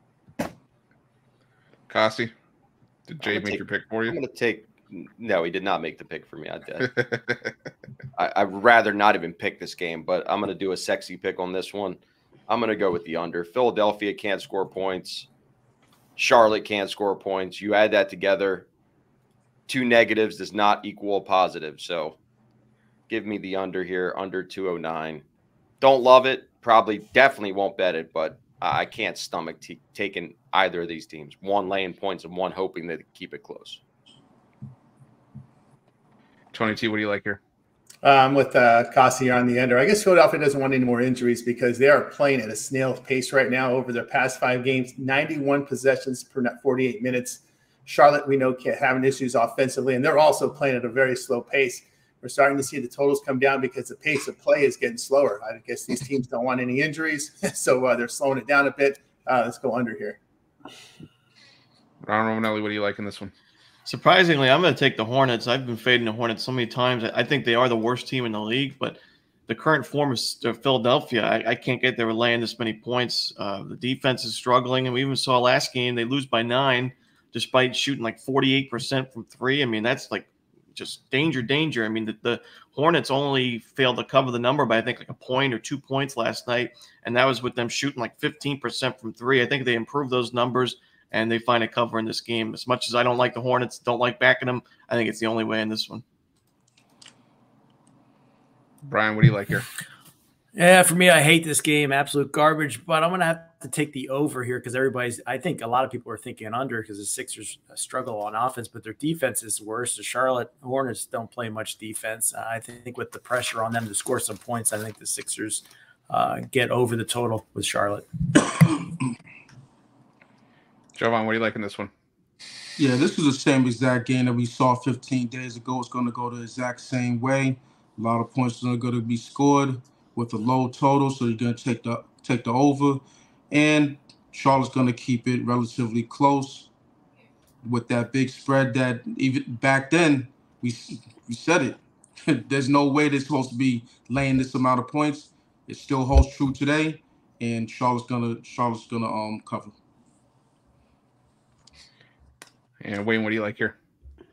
Kasi, did Jay make your pick for you? I'm going to take – no, he did not make the pick for me. I'd rather not even pick this game, but I'm going to do a sexy pick on this one. I'm going to go with the under. Philadelphia can't score points. Charlotte can't score points. You add that together, 2 negatives does not equal a positive. So give me the under here, under 209. Don't love it. Probably definitely won't bet it, but I can't stomach taking either of these teams. One laying points and one hoping that they keep it close. 22, what do you like here? I'm with Kasi here on the under. I guess Philadelphia doesn't want any more injuries because they are playing at a snail's pace right now over their past 5 games, 91 possessions per 48 minutes. Charlotte, we know, having issues offensively, and they're also playing at a very slow pace. We're starting to see the totals come down because the pace of play is getting slower. I guess these teams don't want any injuries, so they're slowing it down a bit. Let's go under here. Ron Romanelli, what do you like in this one? Surprisingly, I'm going to take the Hornets. I've been fading the Hornets so many times. I think they are the worst team in the league, but the current form of Philadelphia, I can't get there laying this many points. The defense is struggling, and we even saw last game they lose by 9 despite shooting like 48% from 3. I mean, that's like just danger. I mean, the Hornets only failed to cover the number by I think like a point or 2 points last night, and that was with them shooting like 15% from 3. I think they improved those numbers, and they find a cover in this game. As much as I don't like the Hornets, don't like backing them, I think it's the only way in this one. Brian, what do you like here? Yeah, for me, I hate this game. Absolute garbage. But I'm going to have to take the over here because I think a lot of people are thinking under because the Sixers struggle on offense, but their defense is worse. The Charlotte Hornets don't play much defense. I think with the pressure on them to score some points, I think the Sixers get over the total with Charlotte. Jovan, what do you like in this one? Yeah, this is the same exact game that we saw 15 days ago. It's going to go the exact same way. A lot of points are going to be scored with a low total, so you're going to take the over. And Charlotte's going to keep it relatively close with that big spread that even back then we said it. There's no way they're supposed to be laying this amount of points. It still holds true today, and Charlotte's gonna cover. And Wayne, what do you like here?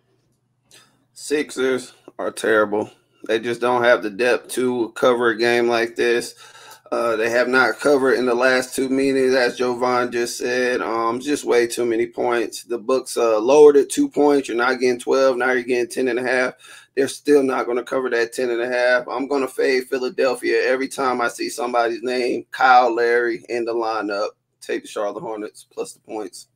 Sixers are terrible. They just don't have the depth to cover a game like this. They have not covered in the last 2 meetings, as Jovan just said. Just way too many points. The books lowered it 2 points. You're not getting 12. Now you're getting 10.5. They're still not going to cover that 10.5. I'm going to fade Philadelphia every time I see somebody's name, Kyle Larry, in the lineup. Take the Charlotte Hornets plus the points.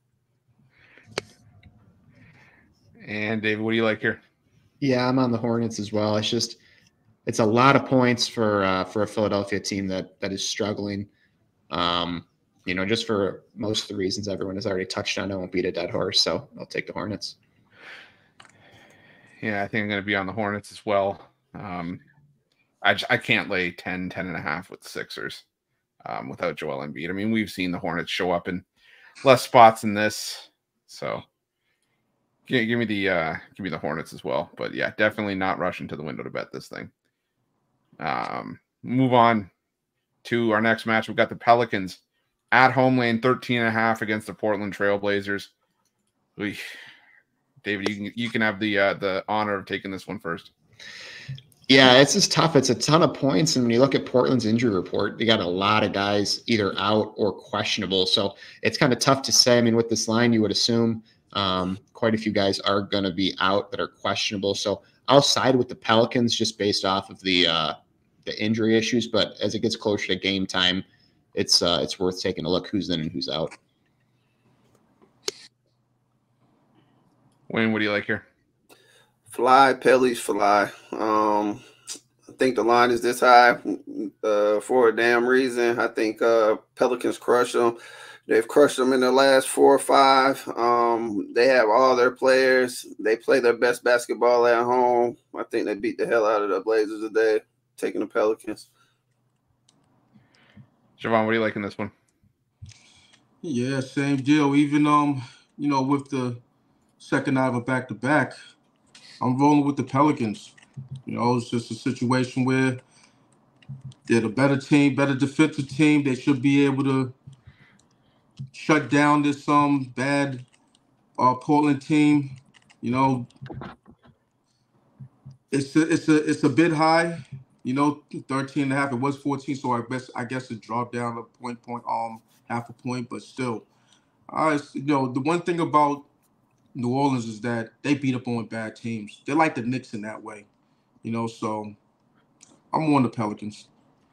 And David, what do you like here? Yeah, I'm on the Hornets as well. It's a lot of points for a Philadelphia team that is struggling. Just for most of the reasons everyone has already touched on. I won't beat a dead horse, so I'll take the Hornets. Yeah, I think I'm going to be on the Hornets as well. I can't lay 10.5 with the Sixers without Joel Embiid. I mean, we've seen the Hornets show up in less spots than this, so. Yeah, give me the Hornets as well. But yeah, definitely not rushing to the window to bet this thing. Move on to our next match. We've got the Pelicans at home laying 13.5 against the Portland Trailblazers. David, you can have the honor of taking this one first. Yeah, it's just tough. It's a ton of points. And when you look at Portland's injury report, they got a lot of guys either out or questionable. So it's kind of tough to say. I mean, with this line, you would assume quite a few guys are going to be out that are questionable. So I'll side with the Pelicans just based off of the injury issues. But as it gets closer to game time, it's worth taking a look who's in and who's out. Wayne, what do you like here? Fly, Pellies, fly. I think the line is this high for a damn reason. I think Pelicans crush them. They've crushed them in the last 4 or 5. They have all their players. They play their best basketball at home. I think they beat the hell out of the Blazers today, taking the Pelicans. Javon, what do you like in this one? Yeah, same deal. Even with the second night of a back-to-back, I'm rolling with the Pelicans. It's just a situation where they're the better team, better defensive team. They should be able to shut down this bad Portland team. It's a bit high. 13.5. It was 14, so I guess it dropped down a point, half a point, but still. The one thing about New Orleans is that they beat up on bad teams. They're like the Knicks in that way, so I'm on the Pelicans.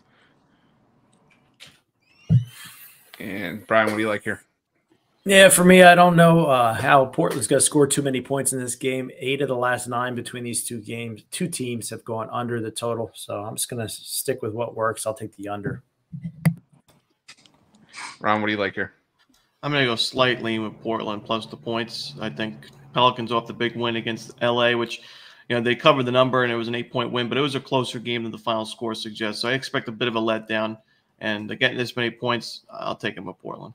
And Brian, what do you like here? Yeah, for me, I don't know how Portland's going to score too many points in this game. 8 of the last 9 between these two teams have gone under the total. So I'm just going to stick with what works. I'll take the under. Ron, what do you like here? I'm going to go slightly with Portland plus the points. I think Pelicans off the big win against LA, which, they covered the number and it was an 8-point win, but it was a closer game than the final score suggests. So I expect a bit of a letdown. And getting this many points, I'll take them with Portland.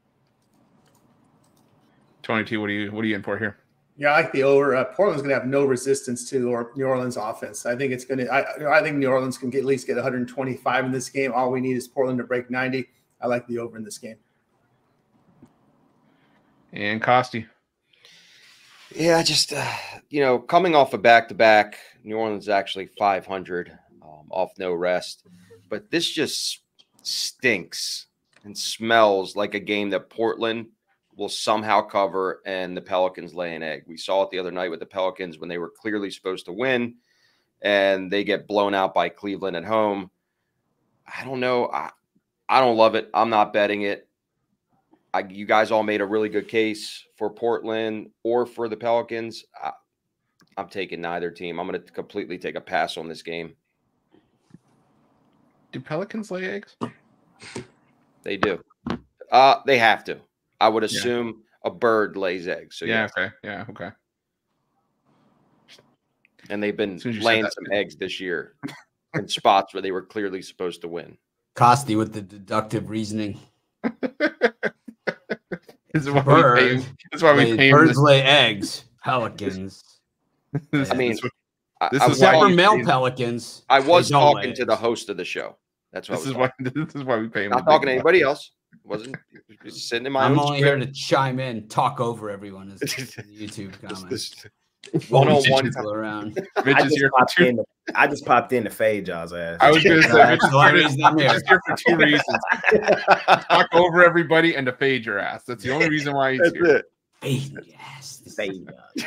22, what are you in for here? Yeah, I like the over. Portland's going to have no resistance to New Orleans offense. I think it's going to. I think New Orleans can at least get 125 in this game. All we need is Portland to break 90. I like the over in this game. And Costi. Yeah, just coming off a back-to-back, New Orleans is actually 500 off no rest, but this just stinks and smells like a game that Portland will somehow cover and the Pelicans lay an egg. We saw it the other night with the Pelicans when they were clearly supposed to win and they get blown out by Cleveland at home. I don't know. I don't love it. I'm not betting it. You guys all made a really good case for Portland or for the Pelicans. I'm taking neither team. I'm going to completely take a pass on this game. Do Pelicans lay eggs? They do. They have to. I would assume a bird lays eggs. So okay. Yeah, okay. And they've been laying some eggs this year in spots where they were clearly supposed to win. Costi with the deductive reasoning. This is why we pay birds lay eggs. Pelicans. I mean, except for male pelicans. I was talking to the host of the show. That's what this is why we pay him. Not talking to anybody else. Wasn't sitting in my I'm own only script. here to chime in, talk over everyone as the YouTube comments. One-on-one around. I just popped in to fade y'all's ass. I was going to say, that's the only reason I'm here. Just here for 2 reasons: talk over everybody and to fade your ass. That's the only reason why he's here. It. Fade your ass. Fade.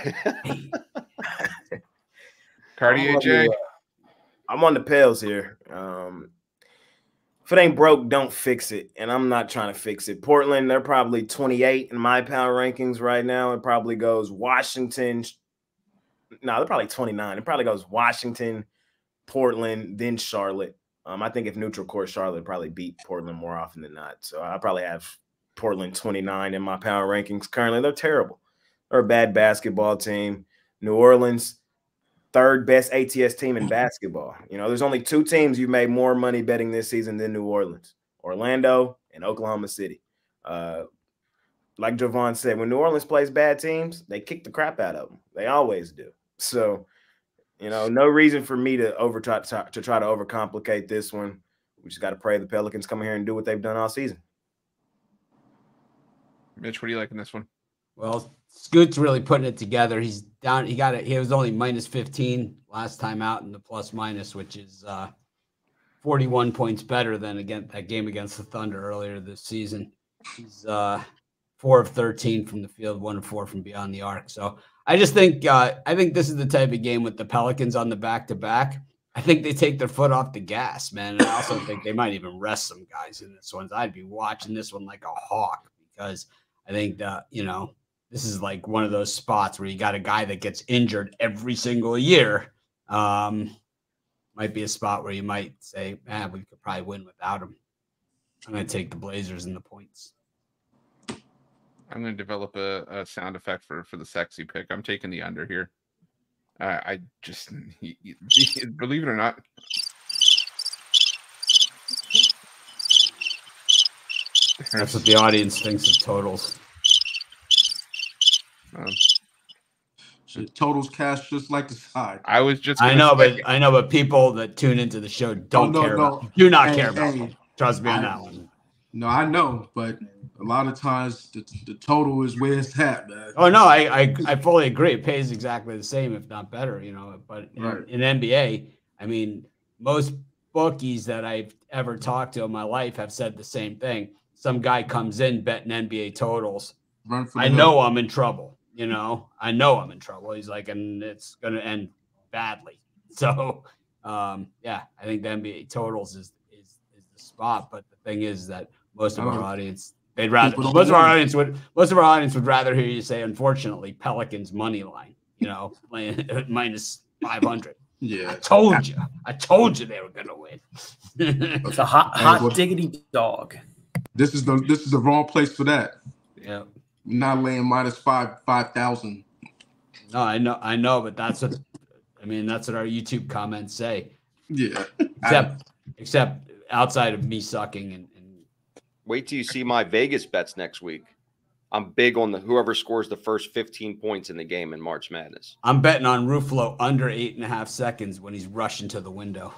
Cartier J. I'm on the Pels here. If it ain't broke, don't fix it. And I'm not trying to fix it. Portland, they're probably 28 in my power rankings right now. It probably goes Washington. No, they're probably 29. It probably goes Washington, Portland, then Charlotte. I think if neutral court, Charlotte probably beat Portland more often than not. So I probably have Portland 29 in my power rankings currently. They're terrible. They're a bad basketball team. New Orleans, 3rd best ATS team in basketball. There's only 2 teams you made more money betting this season than New Orleans: Orlando and Oklahoma City. Like Javon said, when New Orleans plays bad teams, they kick the crap out of them. They always do. So, no reason for me to try to overcomplicate this one. We just got to pray the Pelicans come here and do what they've done all season. Mitch, what do you like in this one? Well, Scoot's really putting it together. He's down. He got it. He was only minus 15 last time out in the plus minus, which is 41 points better than that game against the Thunder earlier this season. He's 4 of 13 from the field, 1 of 4 from beyond the arc. So I just think this is the type of game with the Pelicans on the back-to-back. I think they take their foot off the gas, man. And I also think they might even rest some guys in this one. I'd be watching this one like a hawk because I think that, this is like one of those spots where you got a guy that gets injured every single year. Might be a spot where you might say, man, we could probably win without him. I'm going to take the Blazers in the points. I'm going to develop a sound effect for the sexy pick. I'm taking the under here. I just, believe it or not. That's what the audience thinks of totals. Totals cash just like the side. I was just. I know, but people that tune into the show do not care about. Trust me on that one. No, I know, but a lot of times the total is where it's at, man. Oh no, I fully agree. It pays exactly the same, if not better, But in NBA, I mean, most bookies that I've ever talked to in my life have said the same thing. Some guy comes in betting NBA totals. I know I'm in trouble. I know I'm in trouble. He's like, and it's going to end badly. So, I think the NBA totals is the spot. But the thing is that most of our audience, most of our audience would rather hear you say, unfortunately, Pelicans money line, playing minus 500. Yeah, I told you they were going to win. It's a hot diggity dog. This is the wrong place for that. Yeah. Not laying minus 5,000. No, I know, but that's what our YouTube comments say. Yeah. Except outside of me sucking and wait till you see my Vegas bets next week. I'm big on whoever scores the first 15 points in the game in March Madness. I'm betting on Ruffolo under 8.5 seconds when he's rushing to the window.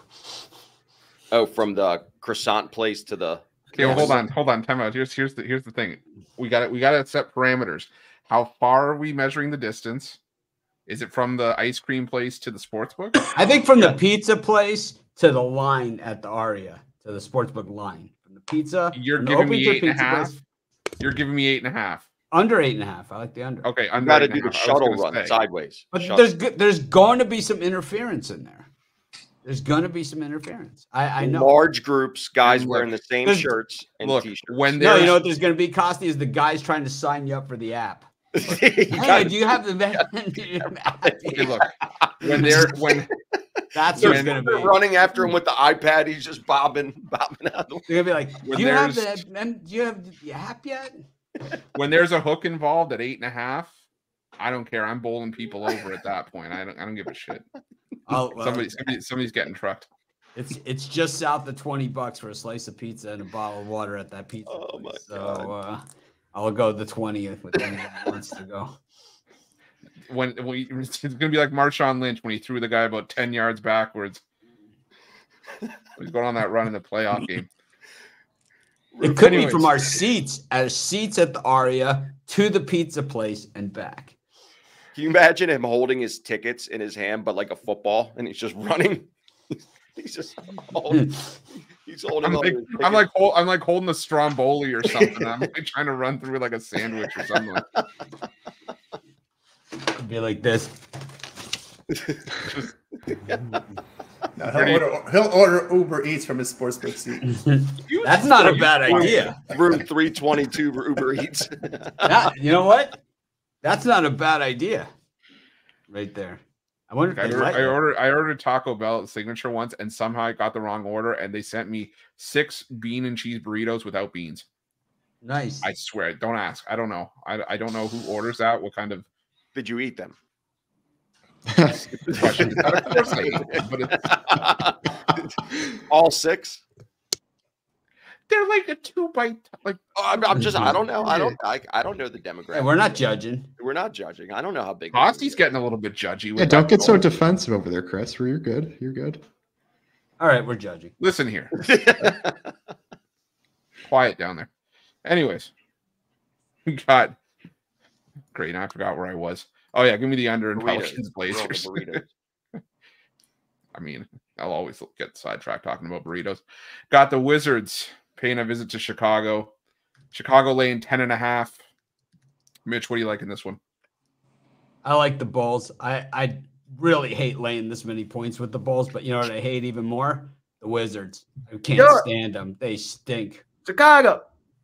Oh, from the croissant place to the. Okay, well, hold on. Time out. Here's the thing. We got to set parameters. How far are we measuring the distance? Is it from the ice cream place to the sports book? I think from the pizza place to the line at the Aria, to the sports book line. From the pizza. You're giving me 8.5. You're giving me 8.5. Under 8.5. I like the under. Okay, you got to do the shuttle run sideways. But there's going to be some interference in there. There's going to be some interference. I know. Large groups, guys wearing the same shirts and t-shirts. You know what there's going to be, Costi, is the guys trying to sign you up for the app. Hey, do you have the app? Okay, look. That's what's going to be. Running after him with the iPad. He's just bobbing out. They're going to be like, do you have the app yet? When there's a hook involved at 8.5, I don't care. I'm bowling people over at that point. I don't give a shit. Oh, well, somebody's getting trucked. It's just south of $20 for a slice of pizza and a bottle of water at that pizza. Oh my God! I'll go the 20th with anyone who wants to go. It's gonna be like Marshawn Lynch when he threw the guy about 10 yards backwards. He's going on that run in the playoff game. It could be from our seats at the Aria to the pizza place and back. Can you imagine him holding his tickets in his hand, but like a football, and he's just running? He's just holding. He's holding. I'm like holding a Stromboli or something. I'm like trying to run through like a sandwich or something. It'd be like this. He'll order Uber Eats from his sportsbook seat. That's not a bad idea. Room 322 for Uber Eats. You know what? That's not a bad idea, right there. I wonder if I ordered Taco Bell at Signature once, and somehow I got the wrong order, and they sent me 6 bean and cheese burritos without beans. Nice. I swear. Don't ask. I don't know. I don't know who orders that. What kind of? Did you eat them? Of course I ate them, but all 6. They're like a 2-bite. Like I'm just. I don't know. I don't know the demographic. Hey, we're not judging. We're not judging. I don't know how big. Costi's getting a little bit judgy. Yeah, don't get so defensive over there, Chris. You're good. You're good. All right, we're judging. Listen here. Quiet down there. Anyways, We got great. Now I forgot where I was. Oh yeah, give me the under in Burritos. Pelicans We're on the Blazers. burritos. I mean, I'll always get sidetracked talking about burritos. Got the Wizards paying a visit to Chicago. Chicago laying 10.5. Mitch, what do you like in this one? I like the Bulls. I really hate laying this many points with the Bulls, but you know what I hate even more? The Wizards. I can't stand them. They stink. Chicago.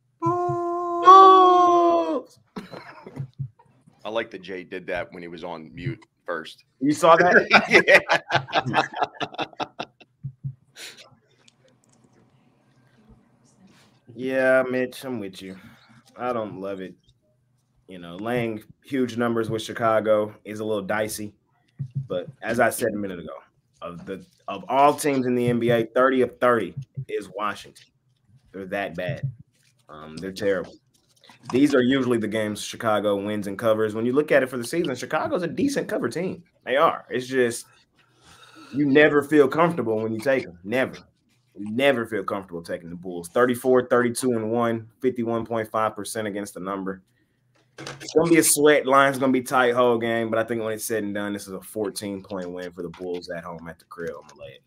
Bulls. I like that Jay did that when he was on mute first. You saw that? Yeah. Yeah, Mitch, I'm with you. I don't love it. You know, laying huge numbers with Chicago is a little dicey. But as I said a minute ago, of all teams in the NBA, 30 of 30 is Washington. They're that bad. They're terrible. These are usually the games Chicago wins and covers. When you look at it for the season, Chicago's a decent cover team. They are. It's just you never feel comfortable when you take them. Never. You never feel comfortable taking the Bulls. 34, 32-1, 51.5% against the number. It's going to be a sweat. Line's going to be tight whole game, but I think when it's said and done, this is a 14-point win for the Bulls at home at the crib. I'm going to lay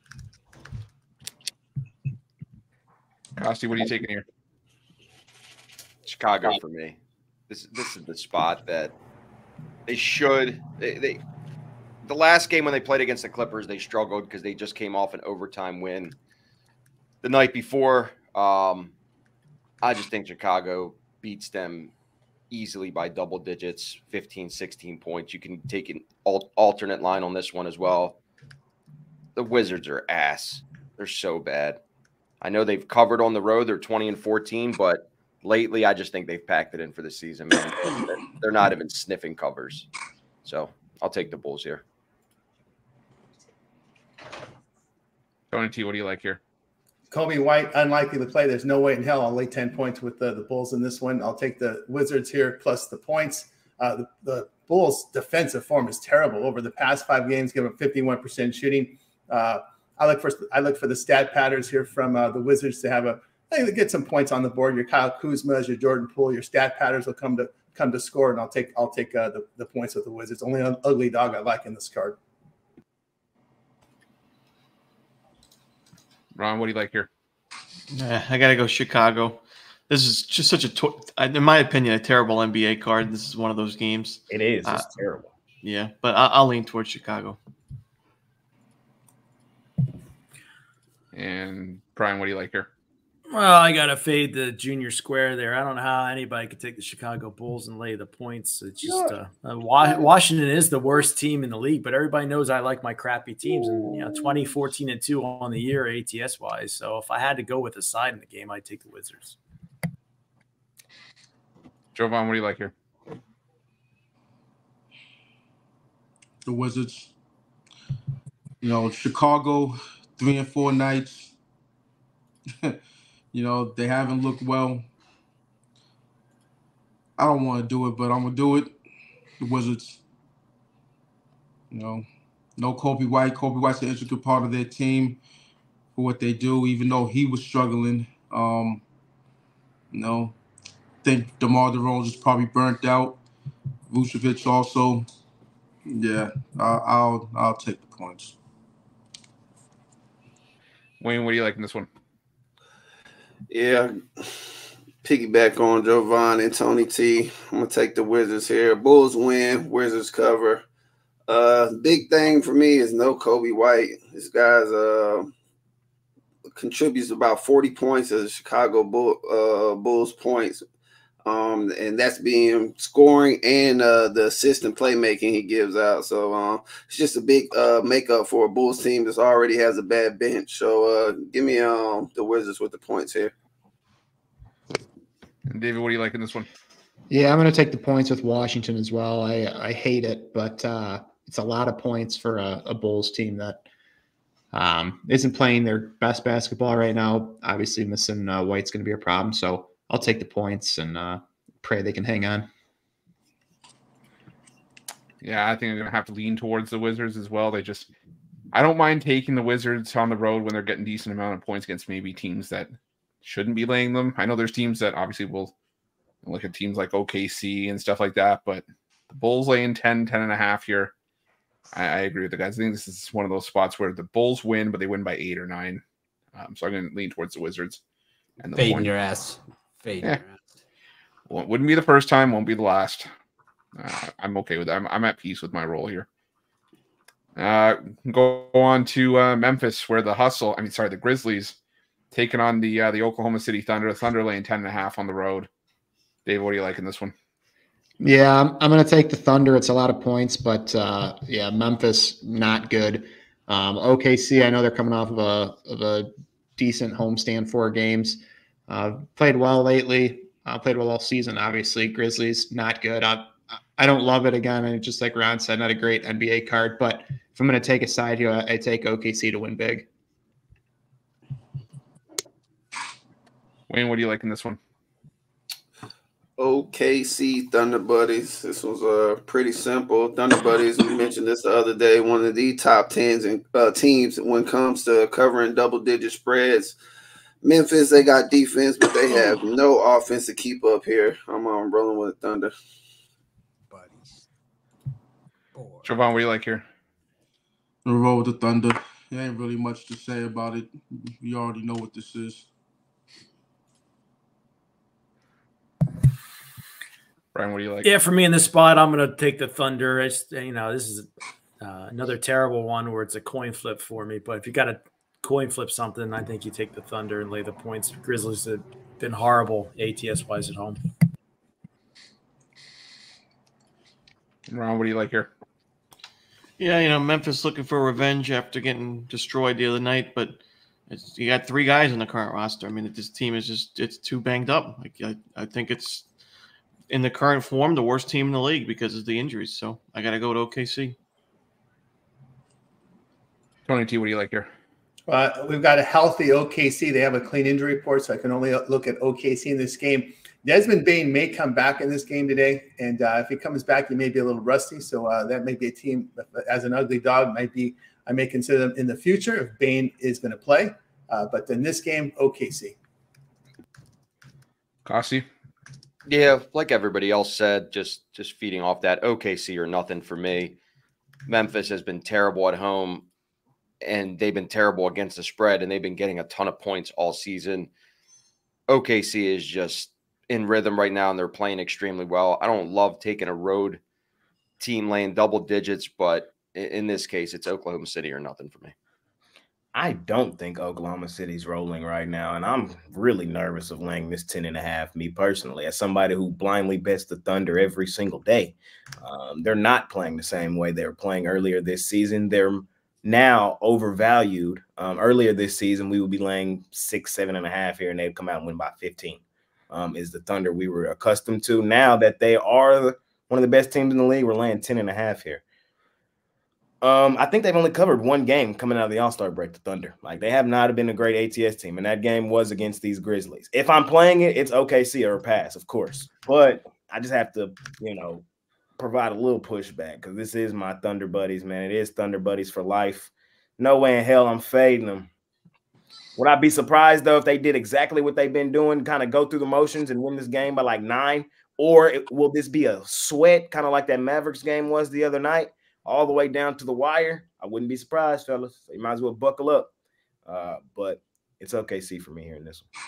it. Costi, what are you taking here? Chicago for me. This is the spot that they should. The last game when they played against the Clippers, they struggled because they just came off an overtime win the night before. I just think Chicago beats them easily by double digits, 15, 16 points. You can take an alternate line on this one as well. The Wizards are ass. They're so bad. I know they've covered on the road. They're 20-14, but lately I just think they've packed it in for the season, man. They're not even sniffing covers. So I'll take the Bulls here. Tony T, what do you like here? Kobe White, unlikely to play. There's no way in hell I'll lay 10 points with the Bulls in this one. I'll take the Wizards here plus the points. The Bulls' defensive form is terrible. Over the past 5 games, give up 51% shooting. I look for the stat patterns here from the Wizards to have get some points on the board. Your Kyle Kuzma's, your Jordan Poole, your stat patterns will come to score, and I'll take the points with the Wizards. Only an ugly dog I like in this card. Ron, what do you like here? I got to go Chicago. This is just such in my opinion, a terrible NBA card. This is one of those games. It is. It's terrible. Yeah, but I'll lean towards Chicago. And Brian, what do you like here? Well, I got to fade the junior square there. I don't know how anybody could take the Chicago Bulls and lay the points. It's just Washington is the worst team in the league, but everybody knows I like my crappy teams. And 20-14-2 on the year ATS wise. So if I had to go with a side in the game, I'd take the Wizards. Jovan, what do you like here? The Wizards. Chicago, 3 and 4 nights. They haven't looked well. I don't want to do it, but I'm going to do it. The Wizards. No Kobe White. Kobe White's an integral part of their team for what they do, even though he was struggling. I think DeMar DeRozan is probably burnt out. Vucevic also. Yeah, I'll take the points. Wayne, what do you like in this one? Yeah, piggyback on Jovan and Tony T. I'm going to take the Wizards here. Bulls win, Wizards cover. Big thing for me is no Kobe White. This guy's contributes about 40 points as a Chicago Bulls points. And that's being scoring and the assistant playmaking he gives out. So it's just a big makeup for a Bulls team that already has a bad bench. So give me the Wizards with the points here. And David, what do you like in this one? Yeah, I'm going to take the points with Washington as well. I hate it, but it's a lot of points for a Bulls team that isn't playing their best basketball right now. Obviously, missing White's going to be a problem. So I'll take the points and pray they can hang on. Yeah, I think I'm going to have to lean towards the Wizards as well. I don't mind taking the Wizards on the road when they're getting decent amount of points against maybe teams that shouldn't be laying them. I know there's teams that obviously will look at teams like OKC and stuff like that. But the Bulls laying 10.5 here. I agree with the guys. I think this is one of those spots where the Bulls win, but they win by 8 or 9. So I'm going to lean towards the Wizards. And the Fading your ass. Fading your ass. Wouldn't be the first time, won't be the last. I'm okay with that. I'm at peace with my role here. Go on to Memphis, where the Grizzlies taking on the Oklahoma City Thunder. The Thunder laying 10.5 on the road. Dave, what do you like in this one? Yeah, I'm going to take the Thunder. It's a lot of points, but Memphis not good. OKC, I know they're coming off of a decent homestand, 4 games. Played well lately. Played well all season. Obviously, Grizzlies not good. I don't love it again. And just like Ron said, not a great NBA card. But if I'm going to take a side here, I take OKC to win big. Wayne, what do you like in this one? OKC Thunder Buddies. This was pretty simple. Thunder Buddies, we mentioned this the other day, one of the top 10s and teams when it comes to covering double-digit spreads. Memphis, they got defense, but they have no offense to keep up here. I'm rolling with the Thunder. Buddies. Jovan, what do you like here? I'll roll with the Thunder. There ain't really much to say about it. We already know what this is. Brian, what do you like? Yeah, for me in this spot, I'm going to take the Thunder. This is another terrible one where it's a coin flip for me. But if you got to coin flip something, I think you take the Thunder and lay the points. Grizzlies have been horrible ATS-wise at home. Ron, what do you like here? Yeah, Memphis looking for revenge after getting destroyed the other night, but you got 3 guys on the current roster. I mean, this team is it's too banged up. I think it's in the current form the worst team in the league because of the injuries. So I got to go to OKC. Tony T, what do you like here? We've got a healthy OKC. They have a clean injury report, so I can only look at OKC in this game. Desmond Bane may come back in this game today, and if he comes back, he may be a little rusty. So that may be a team as an ugly dog. I may consider them in the future if Bane is going to play. But in this game, OKC. Kasi? Yeah, like everybody else said, just feeding off that, OKC or nothing for me. Memphis has been terrible at home, and they've been terrible against the spread, and they've been getting a ton of points all season. OKC is just in rhythm right now, and they're playing extremely well. I don't love taking a road team laying double digits, but in this case, it's Oklahoma City or nothing for me. I don't think Oklahoma City's rolling right now, and I'm really nervous of laying this 10.5, me personally, as somebody who blindly bets the Thunder every single day. They're not playing the same way they were playing earlier this season. They're now overvalued. Earlier this season, we would be laying 6, 7.5 here, and they'd come out and win by 15. Is the Thunder we were accustomed to. Now that they are one of the best teams in the league, we're laying 10.5 here. I think they've only covered 1 game coming out of the All-Star break, the Thunder. Like, they have not been a great ATS team, and that game was against these Grizzlies. If I'm playing it, it's OKC or a pass, of course. But I just have to, provide a little pushback because this is my Thunder buddies, man. It is Thunder buddies for life. No way in hell I'm fading them. Would I be surprised, though, if they did exactly what they've been doing, kind of go through the motions and win this game by like 9? Or will this be a sweat, kind of like that Mavericks game was the other night, all the way down to the wire? I wouldn't be surprised, fellas. You might as well buckle up. But it's OKC for me here in this one.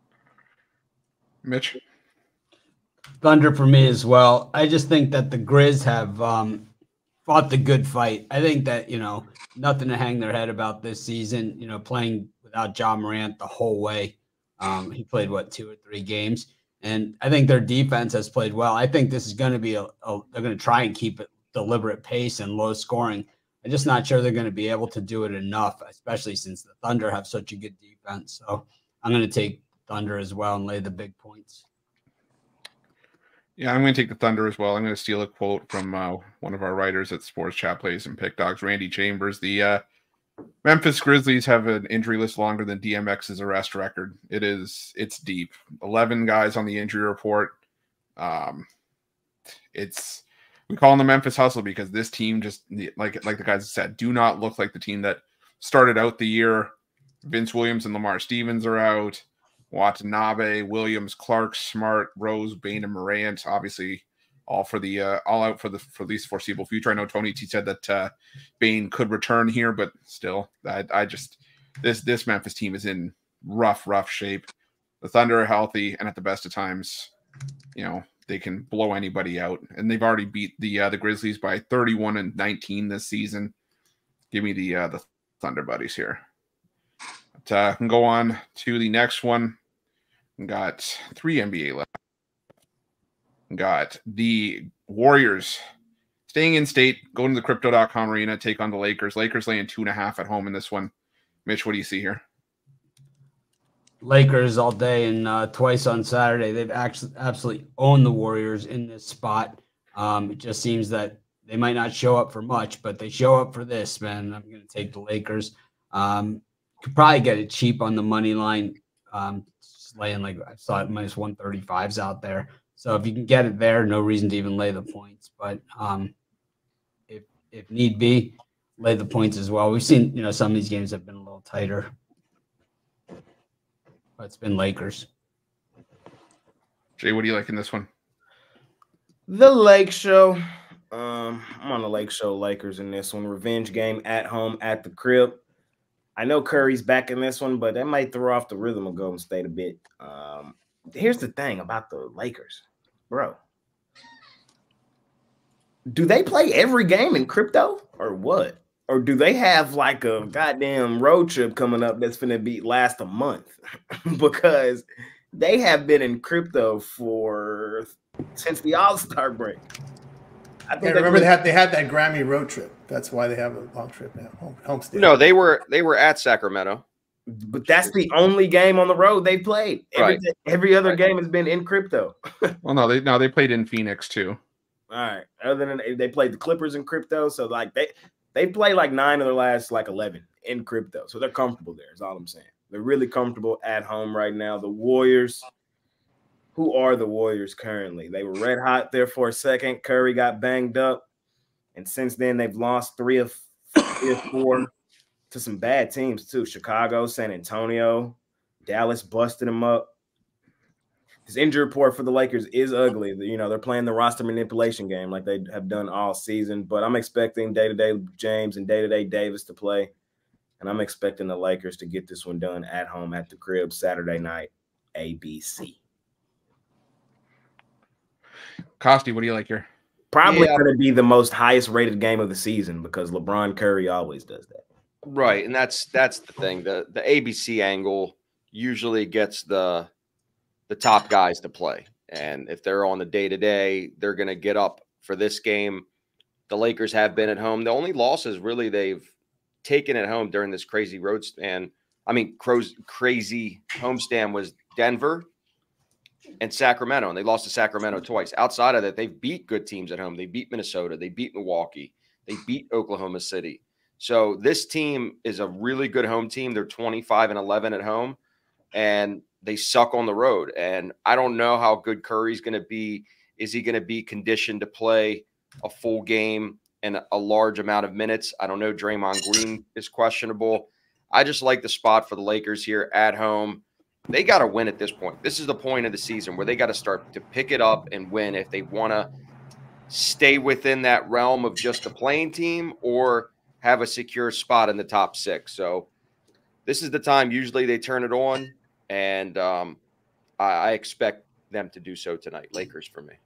Mitch? Thunder for me as well. I just think that the Grizz have fought the good fight. I think that, nothing to hang their head about this season, playing without Ja Morant the whole way. He played, 2 or 3 games? And I think their defense has played well. I think this is going to be they're going to try and keep it deliberate pace and low scoring. I'm just not sure they're going to be able to do it enough, especially since the Thunder have such a good defense. So I'm going to take Thunder as well and lay the big points. Yeah, I'm going to take the Thunder as well. I'm going to steal a quote from one of our writers at Sports Chat Plays and Pick Dogs, Randy Chambers. The Memphis Grizzlies have an injury list longer than DMX's arrest record. It's deep. 11 guys on the injury report. We call them the Memphis Hustle because this team just, like the guys said, do not look like the team that started out the year. Vince Williams and Lamar Stevens are out. Watanabe, Williams, Clark, Smart, Rose, Bain, and Morant. Obviously, all for the all out for these foreseeable future. I know Tony T said that Bain could return here, but still, I just this Memphis team is in rough shape. The Thunder are healthy, and at the best of times, you know, they can blow anybody out. And they've already beat the Grizzlies by 31-19 this season. Give me the Thunder buddies here. But, I can go on to the next one. Got 3 NBA left. Got the Warriors staying in state, going to the crypto.com arena, take on the Lakers. Lakers laying 2.5 at home in this one. Mitch, what do you see here? Lakers all day and twice on Saturday. They've actually absolutely owned the Warriors in this spot. It just seems that they might not show up for much, but they show up for this, man. I'm going to take the Lakers. Could probably get it cheap on the money line. Just laying, like I saw it, minus 135s out there. So if you can get it there, no reason to even lay the points. But if need be, lay the points as well. We've seen, you know, some of these games have been a little tighter. But it's been Lakers. Jay, what do you like in this one? The Lake Show. I'm on the Lake Show Lakers in this one. Revenge game at home at the crib. I know Curry's back in this one, but that might throw off the rhythm of Golden State a bit. Here's the thing about the Lakers, bro. Do they play every game in crypto or what? Or do they have like a goddamn road trip coming up that's going to last a month? Because they have been in crypto since the All-Star break. I think remember they had that Grammy road trip. That's why they have a long trip now. Homestead. No, they were at Sacramento. But that's the only game on the road they played. Every other game has been in crypto. Well, no, they played in Phoenix too. All right. Other than they played the Clippers in crypto, so like they play like 9 of their last like 11 in crypto. So they're comfortable there, is all I'm saying. They're really comfortable at home right now. The Warriors, who are the Warriors currently? They were red hot there for a second. Curry got banged up. And since then, they've lost 3 of 4 to some bad teams too. Chicago, San Antonio, Dallas busted them up. This injury report for the Lakers is ugly. You know, they're playing the roster manipulation game like they have done all season. But I'm expecting day-to-day James and day-to-day Davis to play. And I'm expecting the Lakers to get this one done at home at the crib Saturday night, ABC. Costi, what do you like here? Probably going to be the most highest rated game of the season because LeBron Curry always does that. Right, and that's the thing. The ABC angle usually gets the top guys to play. And if they're on the day-to-day, they're going to get up for this game. The Lakers have been at home. The only losses really they've taken at home during this crazy road stand, crazy homestand was Denver and Sacramento, and they lost to Sacramento twice. Outside of that, they've beat good teams at home. They beat Minnesota. They beat Milwaukee. They beat Oklahoma City. So this team is a really good home team. They're 25-11 at home, and they suck on the road. And I don't know how good Curry's going to be. Is he going to be conditioned to play a full game and a large amount of minutes? I don't know. Draymond Green is questionable. I just like the spot for the Lakers here at home. They got to win at this point. This is the point of the season where they got to start to pick it up and win if they want to stay within that realm of just a playing team or have a secure spot in the top 6. So this is the time usually they turn it on, and I expect them to do so tonight. Lakers for me.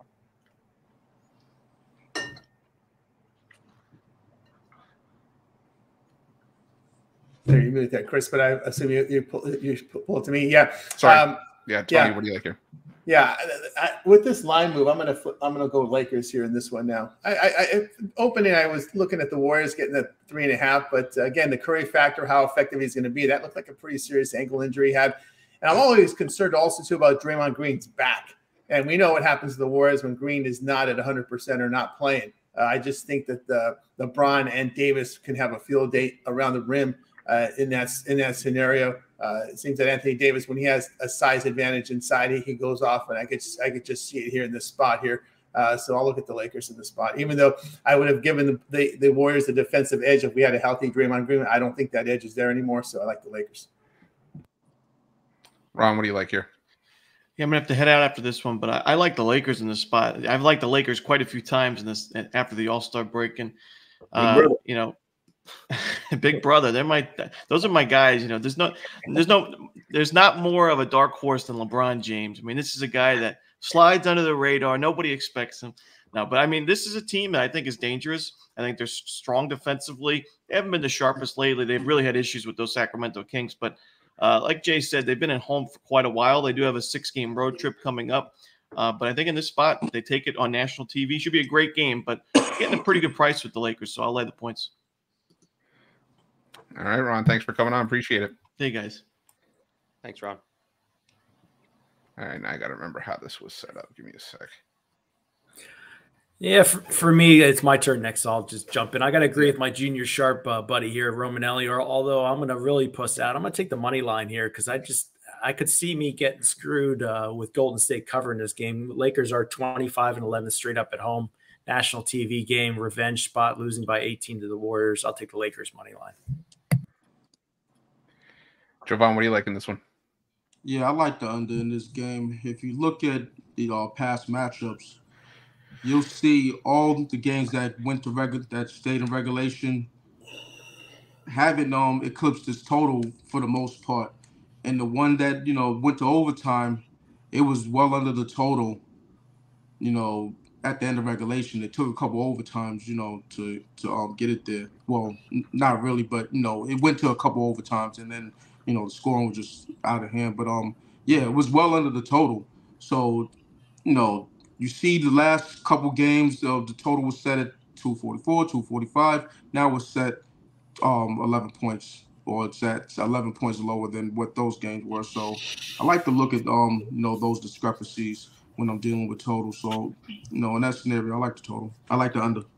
There, you moved that, Chris, but I assume you pull it to me. Yeah. Sorry. Tony, what do you like here? Yeah, with this line move, I'm gonna go Lakers here in this one now. Opening, I was looking at the Warriors getting the 3.5, but again, the Curry factor, how effective he's going to be, that looked like a pretty serious ankle injury he had. And I'm always concerned also too about Draymond Green's back, and we know what happens to the Warriors when Green is not at 100% or not playing. I just think that LeBron and Davis can have a field day around the rim in that scenario. It seems that Anthony Davis, when he has a size advantage inside, he goes off, and I could just see it here in this spot here. So I'll look at the Lakers in the spot, even though I would have given the Warriors the defensive edge if we had a healthy Draymond Green. I don't think that edge is there anymore, so I like the Lakers. Ron, what do you like here? Yeah, I'm gonna have to head out after this one, but I like the Lakers in this spot. I've liked the Lakers quite a few times in this after the All-Star break, and you know, Big Brother. Those are my guys. You know, there's not more of a dark horse than LeBron James. I mean, this is a guy that slides under the radar. Nobody expects him. No, but I mean, this is a team that I think is dangerous. I think they're strong defensively. They haven't been the sharpest lately. They've really had issues with those Sacramento Kings, but like Jay said, they've been at home for quite a while. They do have a 6-game road trip coming up. But I think in this spot, they take it on national TV. Should be a great game, but getting a pretty good price with the Lakers, so I'll lay the points. All right, Ron. Thanks for coming on. Appreciate it. Hey, guys. Thanks, Ron. All right, now I got to remember how this was set up. Give me a sec. Yeah, for me, it's my turn next, so I'll just jump in. I got to agree with my junior sharp buddy here, Romanelli, although I'm going to really puss out. I'm going to take the money line here because I could see me getting screwed with Golden State covering this game. Lakers are 25-11 straight up at home. National TV game, revenge spot, losing by 18 to the Warriors. I'll take the Lakers money line. Jovan, what do you like in this one? Yeah, I like the under in this game. If you look at the past matchups, you'll see all the games that that stayed in regulation haven't eclipsed this total for the most part. And the one that went to overtime, it was well under the total. At the end of regulation, it took a couple overtimes, to get it there. Well, not really, but it went to a couple overtimes, and then the scoring was just out of hand. But yeah, it was well under the total. So you see the last couple games, the total was set at 244, 245. Now it's set 11 points, or it's at 11 points lower than what those games were. So I like to look at those discrepancies when I'm dealing with total. So in that scenario, I like the total. I like the under.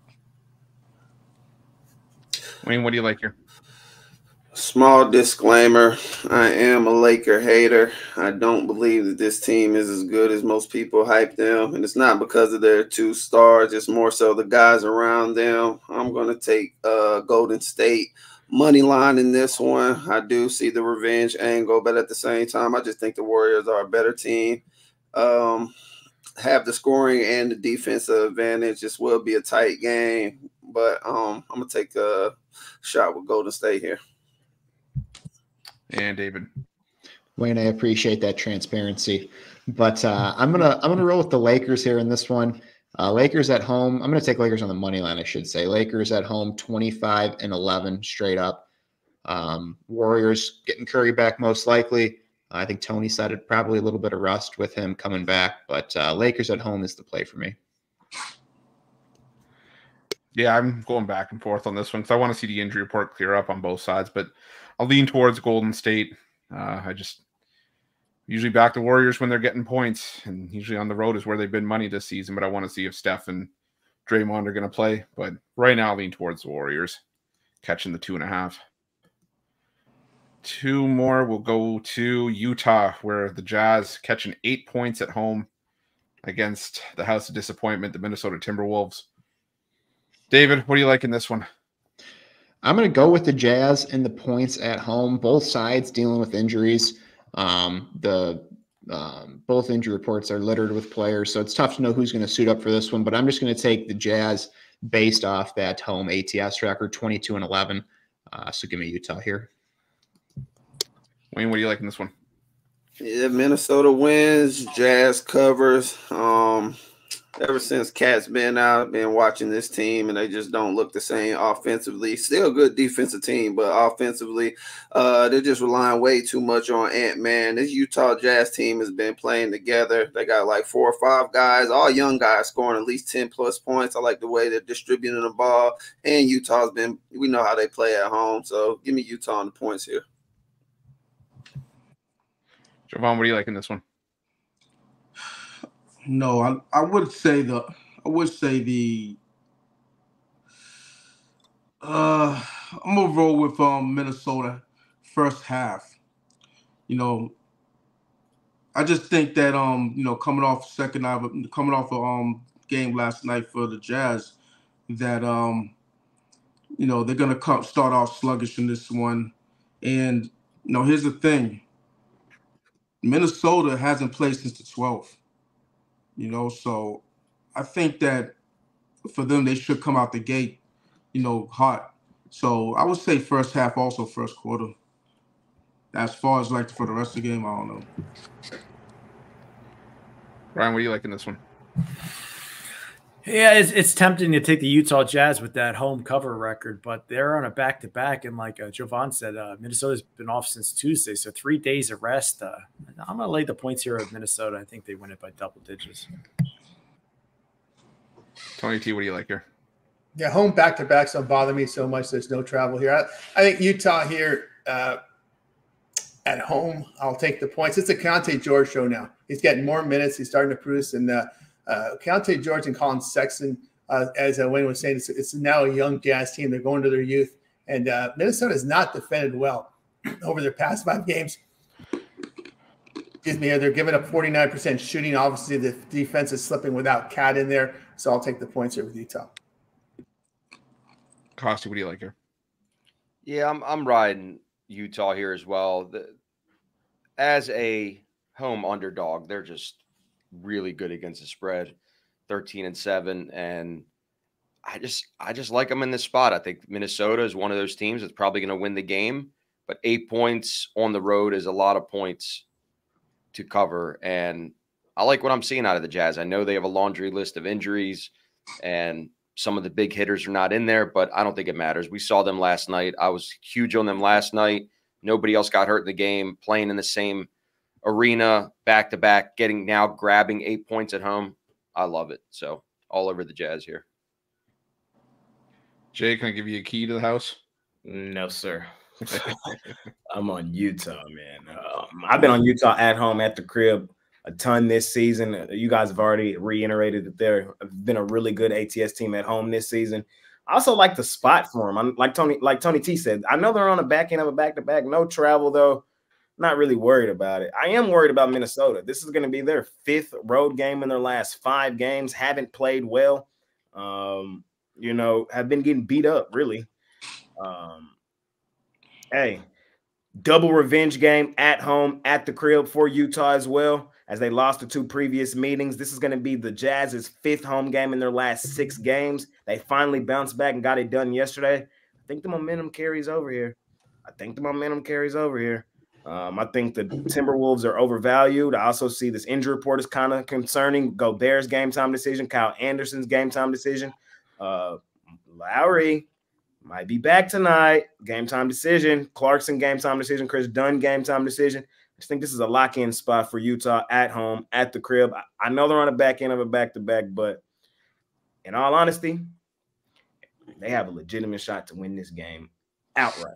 Wayne, what do you like here? Small disclaimer, I am a Laker hater. I don't believe that this team is as good as most people hype them. And it's not because of their 2 stars. It's more so the guys around them. I'm going to take Golden State money line in this one. I do see the revenge angle, but at the same time, I just think the Warriors are a better team. Have the scoring and the defensive advantage. This will be a tight game, but I'm going to take a shot with Golden State here. And David. Wayne, I appreciate that transparency, but I'm gonna roll with the Lakers here in this one. Lakers at home. I'm gonna take Lakers on the money line, I should say. Lakers at home, 25-11 straight up. Warriors getting Curry back most likely. I think Tony said it, probably a little bit of rust with him coming back, but Lakers at home is the play for me. Yeah, I'm going back and forth on this one because I want to see the injury report clear up on both sides, but I'll lean towards Golden State. I just usually back the Warriors when they're getting points, and usually on the road is where they've been money this season, but I want to see if Steph and Draymond are going to play. But right now, I'll lean towards the Warriors, catching the 2.5. 2 more will go to Utah, where the Jazz catching 8 points at home against the House of Disappointment, the Minnesota Timberwolves. David, what do you like in this one? I'm going to go with the Jazz and the points at home. Both sides dealing with injuries. Both injury reports are littered with players, so it's tough to know who's going to suit up for this one. But I'm just going to take the Jazz based off that home ATS record, 22-11. So give me Utah here. Wayne, what do you like in this one? Yeah, Minnesota wins. Jazz covers. Ever since Cat's been out, I've been watching this team, and they just don't look the same offensively. Still a good defensive team, but offensively, they're just relying way too much on Ant-Man. This Utah Jazz team has been playing together. They got like 4 or 5 guys, all young guys, scoring at least 10-plus points. I like the way they're distributing the ball, and Utah's been – we know how they play at home, so give me Utah on the points here. Jovan, what do you like in this one? No, I would say the I'm gonna roll with Minnesota first half. I just think that coming off a game last night for the Jazz, that they're gonna start off sluggish in this one. And here's the thing. Minnesota hasn't played since the 12th. So I think that for them, they should come out the gate, hot. So I would say first half, also first quarter. As far as for the rest of the game, I don't know. Ryan, what do you like in this one? Yeah, it's tempting to take the Utah Jazz with that home cover record, but they're on a back-to-back, and like Jovan said, Minnesota's been off since Tuesday, so 3 days of rest. I'm going to lay the points here of Minnesota. I think they win it by double digits. Tony T, what do you like here? Yeah, home back-to-backs don't bother me so much. There's no travel here. I think Utah here at home, I'll take the points. It's a Keontae George show now. He's getting more minutes. He's starting to produce, and Keontae George and Colin Sexton, as Wayne was saying, it's now a young Jazz team. They're going to their youth. And Minnesota has not defended well over their past 5 games. Excuse me, they're giving up 49% shooting. Obviously, the defense is slipping without Cat in there. So I'll take the points here with Utah. Costi, what do you like here? Yeah, I'm riding Utah here as well. As a home underdog, they're just really good against the spread, 13-7, and I just like them in this spot. I think Minnesota is one of those teams that's probably going to win the game, but 8 points on the road is a lot of points to cover, and I like what I'm seeing out of the Jazz. I know they have a laundry list of injuries, and some of the big hitters are not in there, but I don't think it matters. We saw them last night. I was huge on them last night. Nobody else got hurt in the game, playing in the same arena, back-to-back, grabbing 8 points at home. I love it. So all over the Jazz here. Jay, can I give you a key to the house? No, sir. I'm on Utah, man. I've been on Utah at home, at the crib a ton this season. You guys have already reiterated that they've been a really good ATS team at home this season. I also like the spot for them. I'm like Tony T said, I know they're on the back end of a back-to-back. No travel, though. Not really worried about it. I am worried about Minnesota. This is going to be their 5th road game in their last 5 games. Haven't played well. Have been getting beat up, really. Hey, double revenge game at home, at the crib for Utah as well, as they lost the 2 previous meetings. This is going to be the Jazz's 5th home game in their last 6 games. They finally bounced back and got it done yesterday. I think the momentum carries over here. I think the Timberwolves are overvalued. I also see this injury report is kind of concerning. Gobert's game time decision, Kyle Anderson's game time decision. Lowry might be back tonight. Game time decision. Clarkson game time decision. Chris Dunn game time decision. I just think this is a lock-in spot for Utah at home, at the crib. I know they're on the back end of a back-to-back, but in all honesty, they have a legitimate shot to win this game outright.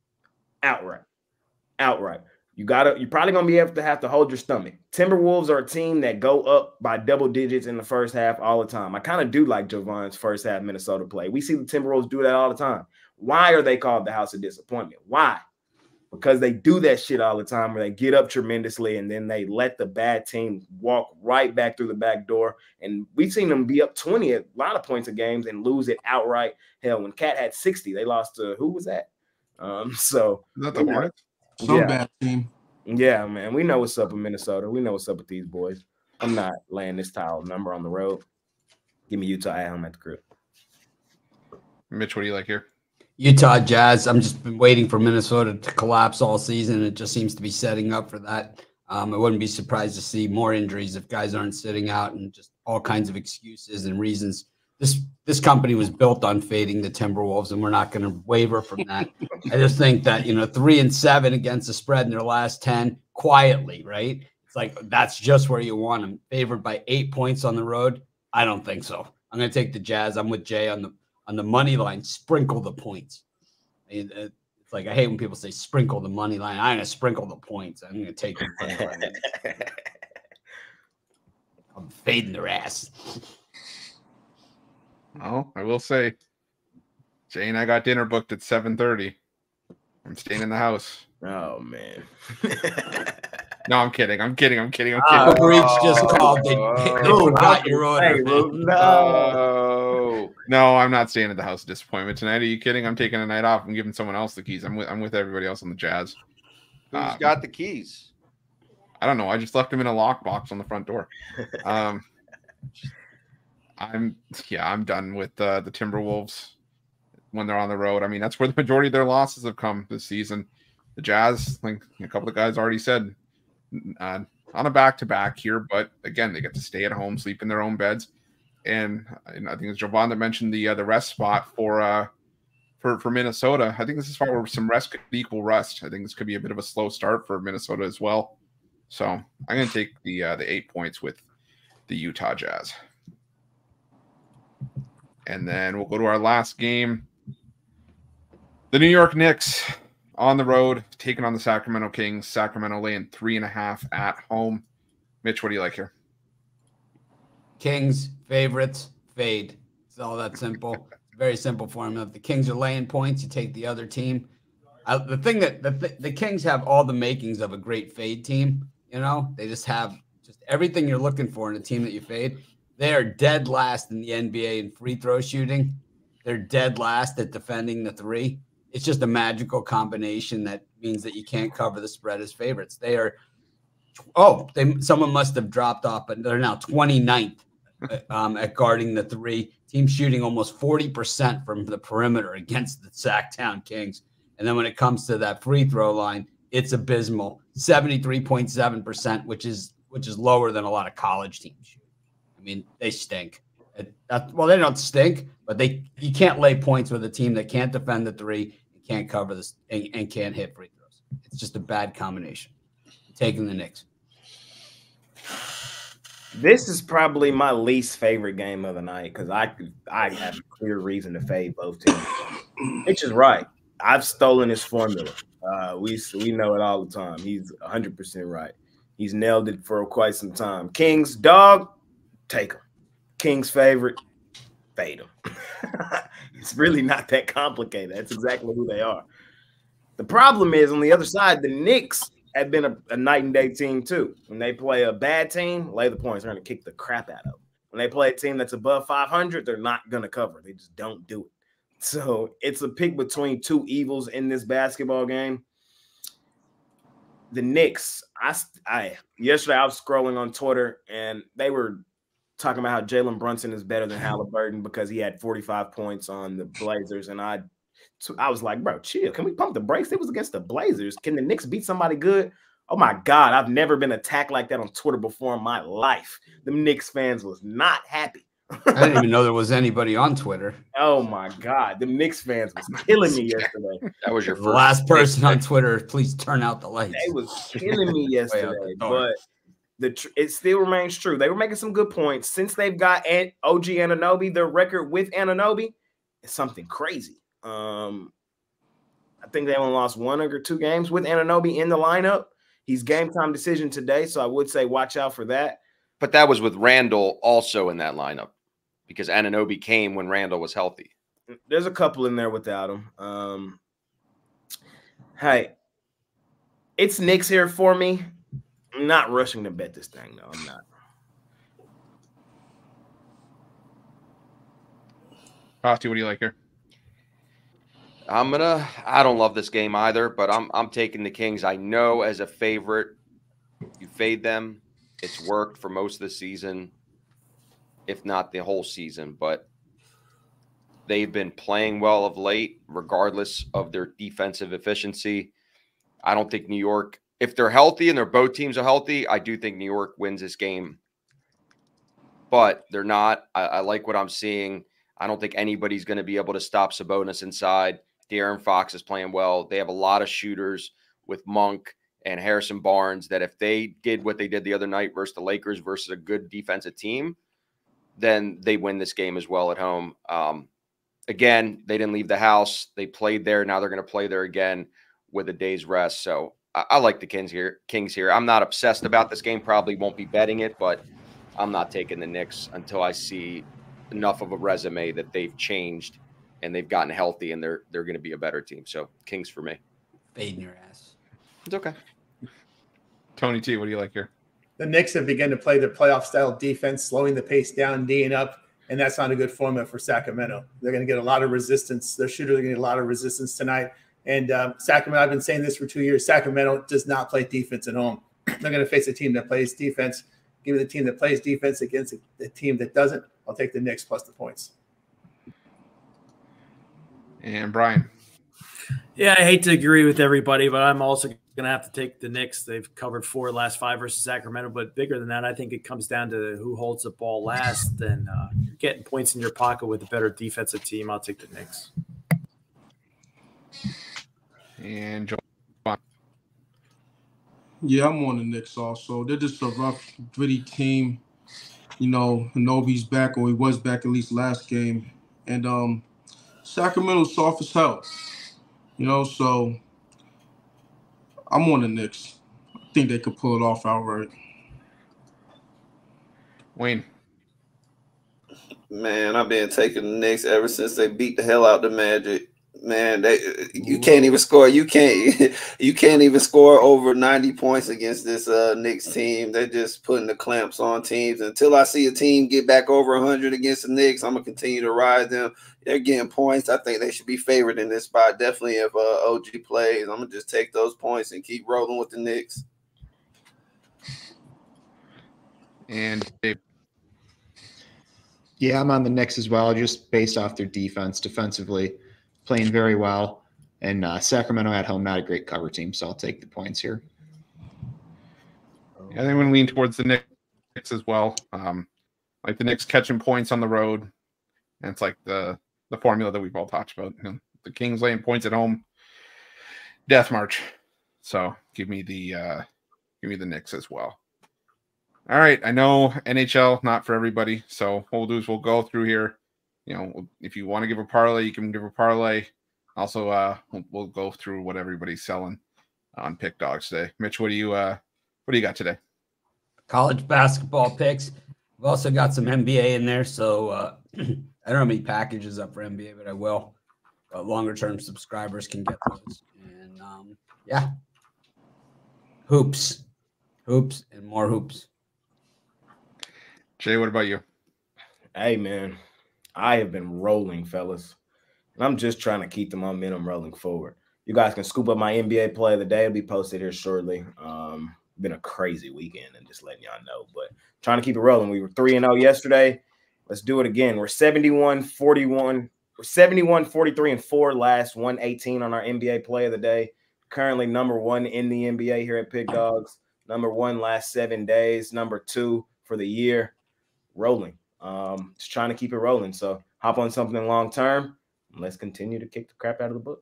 You're probably gonna be able to have to hold your stomach. Timberwolves are a team that go up by double digits in the first half all the time. I kind of do like Jovan's first half Minnesota play. We see the Timberwolves do that all the time. Why are they called the House of Disappointment? Why? Because they do that shit all the time where they get up tremendously and then they let the bad team walk right back through the back door. And we've seen them be up 20 a lot of points of games and lose it outright. Hell, when Cat had 60, they lost to who was that? So not the Hornets. Some bad team. Yeah, man. We know what's up in Minnesota. We know what's up with these boys. I'm not laying this tile number on the road. Give me Utah at home at the crib. Mitch, what do you like here? Utah Jazz. I'm just been waiting for Minnesota to collapse all season. It just seems to be setting up for that. I wouldn't be surprised to see more injuries if guys aren't sitting out and just all kinds of excuses and reasons. This company was built on fading the Timberwolves, and we're not going to waver from that. I just think that 3-7 against the spread in their last 10 quietly, right? It's like that's just where you want them. Favored by 8 points on the road. I don't think so. I'm going to take the Jazz. I'm with Jay on the money line. Sprinkle the points. It's like I hate when people say sprinkle the money line. I'm going to sprinkle the points. I'm going to take them. I'm fading their ass. Oh, I will say, Jay and I got dinner booked at 7:30. I'm staying in the house. Oh man. No, I'm kidding. I'm kidding. Briggs just called it. They forgot your order. No, I'm not staying at the house. Disappointment tonight. Are you kidding? I'm taking a night off. I'm giving someone else the keys. I'm with everybody else on the Jazz. Who's got the keys? I don't know. I just left him in a lockbox on the front door. I'm done with the Timberwolves when they're on the road. I mean, that's where the majority of their losses have come this season. The Jazz, like a couple of guys already said, on a back-to-back here, but again, they get to stay at home, sleep in their own beds, and I think it's Jovan that mentioned the rest spot for Minnesota. I think this is far where some rest could equal rust. I think this could be a bit of a slow start for Minnesota as well. So I'm going to take the 8 points with the Utah Jazz. And then we'll go to our last game. The New York Knicks on the road, taking on the Sacramento Kings. Sacramento laying 3.5 at home. Mitch, what do you like here? Kings, favorites, fade. It's all that simple. Very simple formula. If the Kings are laying points, you take the other team. The thing that the Kings have all the makings of a great fade team. You know, they just have just everything you're looking for in a team that you fade. They are dead last in the NBA in free throw shooting. They're dead last at defending the three. It's just a magical combination that means that you can't cover the spread as favorites. They are, someone must have dropped off, but they're now 29th at guarding the three. Team shooting almost 40% from the perimeter against the Sacktown Kings. And then when it comes to that free throw line, it's abysmal, 73.7%, which is lower than a lot of college teams shoot. I mean, they stink. Well, they don't stink, but you can't lay points with a team that can't defend the three, and can't cover this, and can't hit free throws. It's just a bad combination. I'm taking the Knicks. This is probably my least favorite game of the night because I have a clear reason to fade both teams. Mitch is right. I've stolen his formula. We know it all the time. He's 100% right. He's nailed it for quite some time. Kings, dog, take them. Kings favorite, fade them. It's really not that complicated. That's exactly who they are. The problem is on the other side, the Knicks have been a night and day team too. When they play a bad team, lay the points. They're going to kick the crap out of them. When they play a team that's above 500, they're not going to cover. They just don't do it. So it's a pick between two evils in this basketball game. The Knicks, yesterday I was scrolling on Twitter and they were talking about how Jalen Brunson is better than Halliburton because he had 45 points on the Blazers. And I was like, bro, chill. Can we pump the brakes? It was against the Blazers. Can the Knicks beat somebody good? Oh, my God. I've never been attacked like that on Twitter before in my life. The Knicks fans was not happy. I didn't even know there was anybody on Twitter. Oh, my God. The Knicks fans was killing me yesterday. That was your first last person on Twitter. Please turn out the lights. They was killing me yesterday, but it still remains true. They were making some good points. Since they've got OG Anunoby, their record with Anunoby is something crazy. I think they only lost 1 or 2 games with Anunoby in the lineup. He's game time decision today, so I would say watch out for that. But that was with Randall also in that lineup because Anunoby came when Randall was healthy. There's a couple in there without him. Hey, it's Knicks here for me. I'm not rushing to bet this thing, though. I'm not. Frosty, what do you like here? I don't love this game either, but I'm taking the Kings. I know as a favorite, you fade them. It's worked for most of the season, if not the whole season, but they've been playing well of late, regardless of their defensive efficiency. I don't think New York, if they're healthy and both teams are healthy, I do think New York wins this game. But they're not. I like what I'm seeing. I don't think anybody's going to be able to stop Sabonis inside. De'Aaron Fox is playing well. They have a lot of shooters with Monk and Harrison Barnes that if they did what they did the other night versus the Lakers versus a good defensive team, then they win this game as well at home. Again, they didn't leave the house. They played there. Now they're going to play there again with a day's rest. So I like the Kings here. I'm not obsessed about this game. Probably won't be betting it, but I'm not taking the Knicks until I see enough of a resume that they've changed and they've gotten healthy and they're going to be a better team. So Kings for me. Fading your ass. It's okay. Tony T, what do you like here? The Knicks have begun to play their playoff-style defense, slowing the pace down, D'ing up, and that's not a good formula for Sacramento. They're going to get a lot of resistance. Their shooters are going to get a lot of resistance tonight. And Sacramento, I've been saying this for 2 years, Sacramento does not play defense at home. they're going to face a team that plays defense. Give me the team that plays defense against the team that doesn't. I'll take the Knicks plus the points. And Brian. Yeah, I hate to agree with everybody, but I'm also going to have to take the Knicks. They've covered 4 of the last 5 versus Sacramento, but bigger than that, I think it comes down to who holds the ball last. And you're getting points in your pocket with a better defensive team. I'll take the Knicks. And Joe. Yeah, I'm on the Knicks also. They're just a rough, gritty team. You know, Hanobi's back, or he was back at least last game. And Sacramento's soft as hell. You know, so I'm on the Knicks. I think they could pull it off outright. Wayne. Man, I've been taking the Knicks ever since they beat the hell out the Magic. Man, you can't even score. You can't even score over 90 points against this Knicks team. They're just putting the clamps on teams. Until I see a team get back over 100 against the Knicks, I'm gonna continue to ride them. They're getting points. I think they should be favored in this spot. Definitely if OG plays, I'm gonna just take those points and keep rolling with the Knicks. And Dave. Yeah, I'm on the Knicks as well, just based off their defense. Defensively, playing very well. And Sacramento at home, not a great cover team, so I'll take the points here. I think I'm going to lean towards the Knicks as well. Like the Knicks catching points on the road. And it's like the formula that we've all talked about. You know, the Kings laying points at home. Death march. So give me the Knicks as well. All right, I know NHL not for everybody, so what we'll do is we'll go through here. You know, if you want to give a parlay, you can give a parlay. Also, we'll go through what everybody's selling on Pick Dogs today. Mitch, what do you got today? College basketball picks. We've also got some NBA in there, so I don't know how many packages up for NBA, but I will. Longer term subscribers can get those, and yeah, hoops, and more hoops. Jay, what about you? Hey, man, I have been rolling, fellas, and I'm just trying to keep the momentum rolling forward. You guys can scoop up my NBA play of the day. It'll be posted here shortly. Been a crazy weekend, and just letting y'all know, but trying to keep it rolling. We were 3-0 yesterday. Let's do it again. We're 71-41. We're 71-43-4 last 118 on our NBA play of the day. Currently number 1 in the NBA here at Pick Dogs. Number 1 last 7 days. Number 2 for the year. Rolling. Just trying to keep it rolling. So hop on something long term. And let's continue to kick the crap out of the book.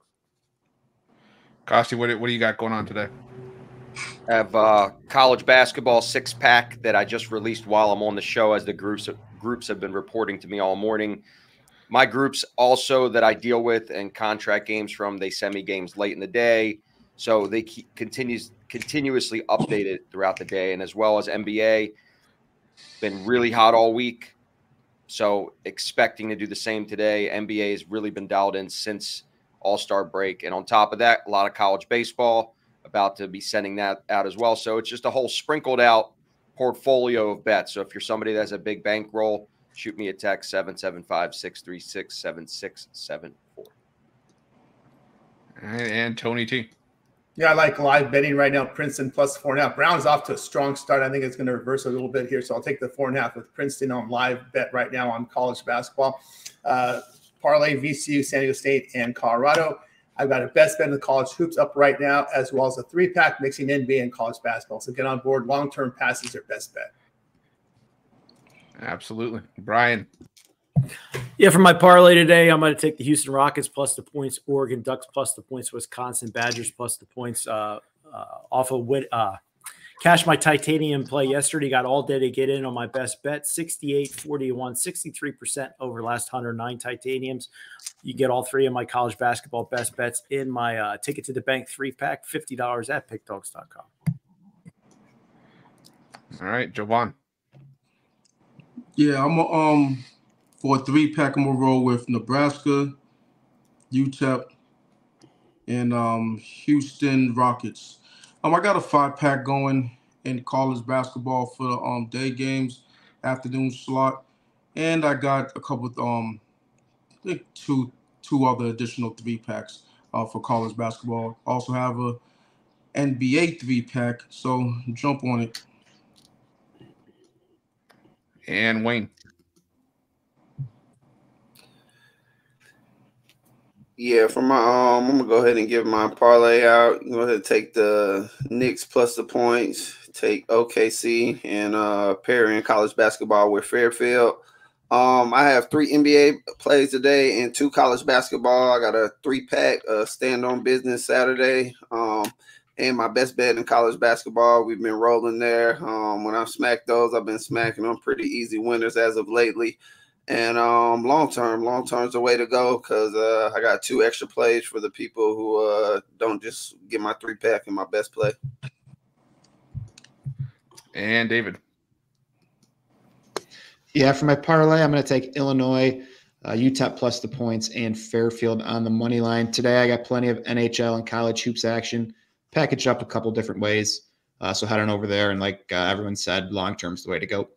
Costi, what do you got going on today? I have college basketball 6-pack that I just released while I'm on the show, as the groups have been reporting to me all morning. My groups also that I deal with and contract games from, they send me games late in the day. So they keep continuously updated throughout the day. And as well as NBA, been really hot all week. So expecting to do the same today. NBA has really been dialed in since All-Star break. And on top of that, a lot of college baseball, about to be sending that out as well. So it's just a whole sprinkled out portfolio of bets. So if you're somebody that has a big bankroll, shoot me a text, 775-636-7674. All right, and Tony T. Yeah, I like live betting right now. Princeton plus 4.5. Brown's off to a strong start. I think it's going to reverse a little bit here. So I'll take the 4.5 with Princeton on live bet right now on college basketball. Parlay, VCU, San Diego State, and Colorado. I've got a best bet in the college hoops up right now, as well as a 3-pack mixing NBA and college basketball. So get on board. Long-term passes are best bet. Absolutely. Brian. Yeah, for my parlay today, I'm going to take the Houston Rockets plus the points, Oregon Ducks plus the points, Wisconsin Badgers plus the points off of cash my titanium play yesterday. Got all day to get in on my best bet, 68-41, 63% over last 109 titaniums. You get all 3 of my college basketball best bets in my Ticket to the Bank 3-pack, $50 at pickdogs.com. All right, Jovan. Yeah, I'm for a 3-pack. I'm gonna roll with Nebraska, UTEP, and Houston Rockets. I got a 5-pack going in college basketball for the day games, afternoon slot, and I got a couple I think two other additional 3-packs for college basketball. Also have a NBA 3-pack. So jump on it. And Wayne. Yeah, for my I'm gonna go ahead and give my parlay out. Go ahead and take the Knicks plus the points. Take OKC and pair in college basketball with Fairfield. I have 3 NBA plays today and 2 college basketball. I got a 3-pack stand on business Saturday. And my best bet in college basketball, we've been rolling there. When I've smacked those, I've been smacking them pretty easy winners as of lately. And long term's the way to go because I got 2 extra plays for the people who don't just get my 3-pack and my best play. And David. Yeah, for my parlay, I'm going to take Illinois, UTEP plus the points, and Fairfield on the money line. Today, I got plenty of NHL and college hoops action, packaged up a couple different ways. So head on over there, and like everyone said, long term's the way to go.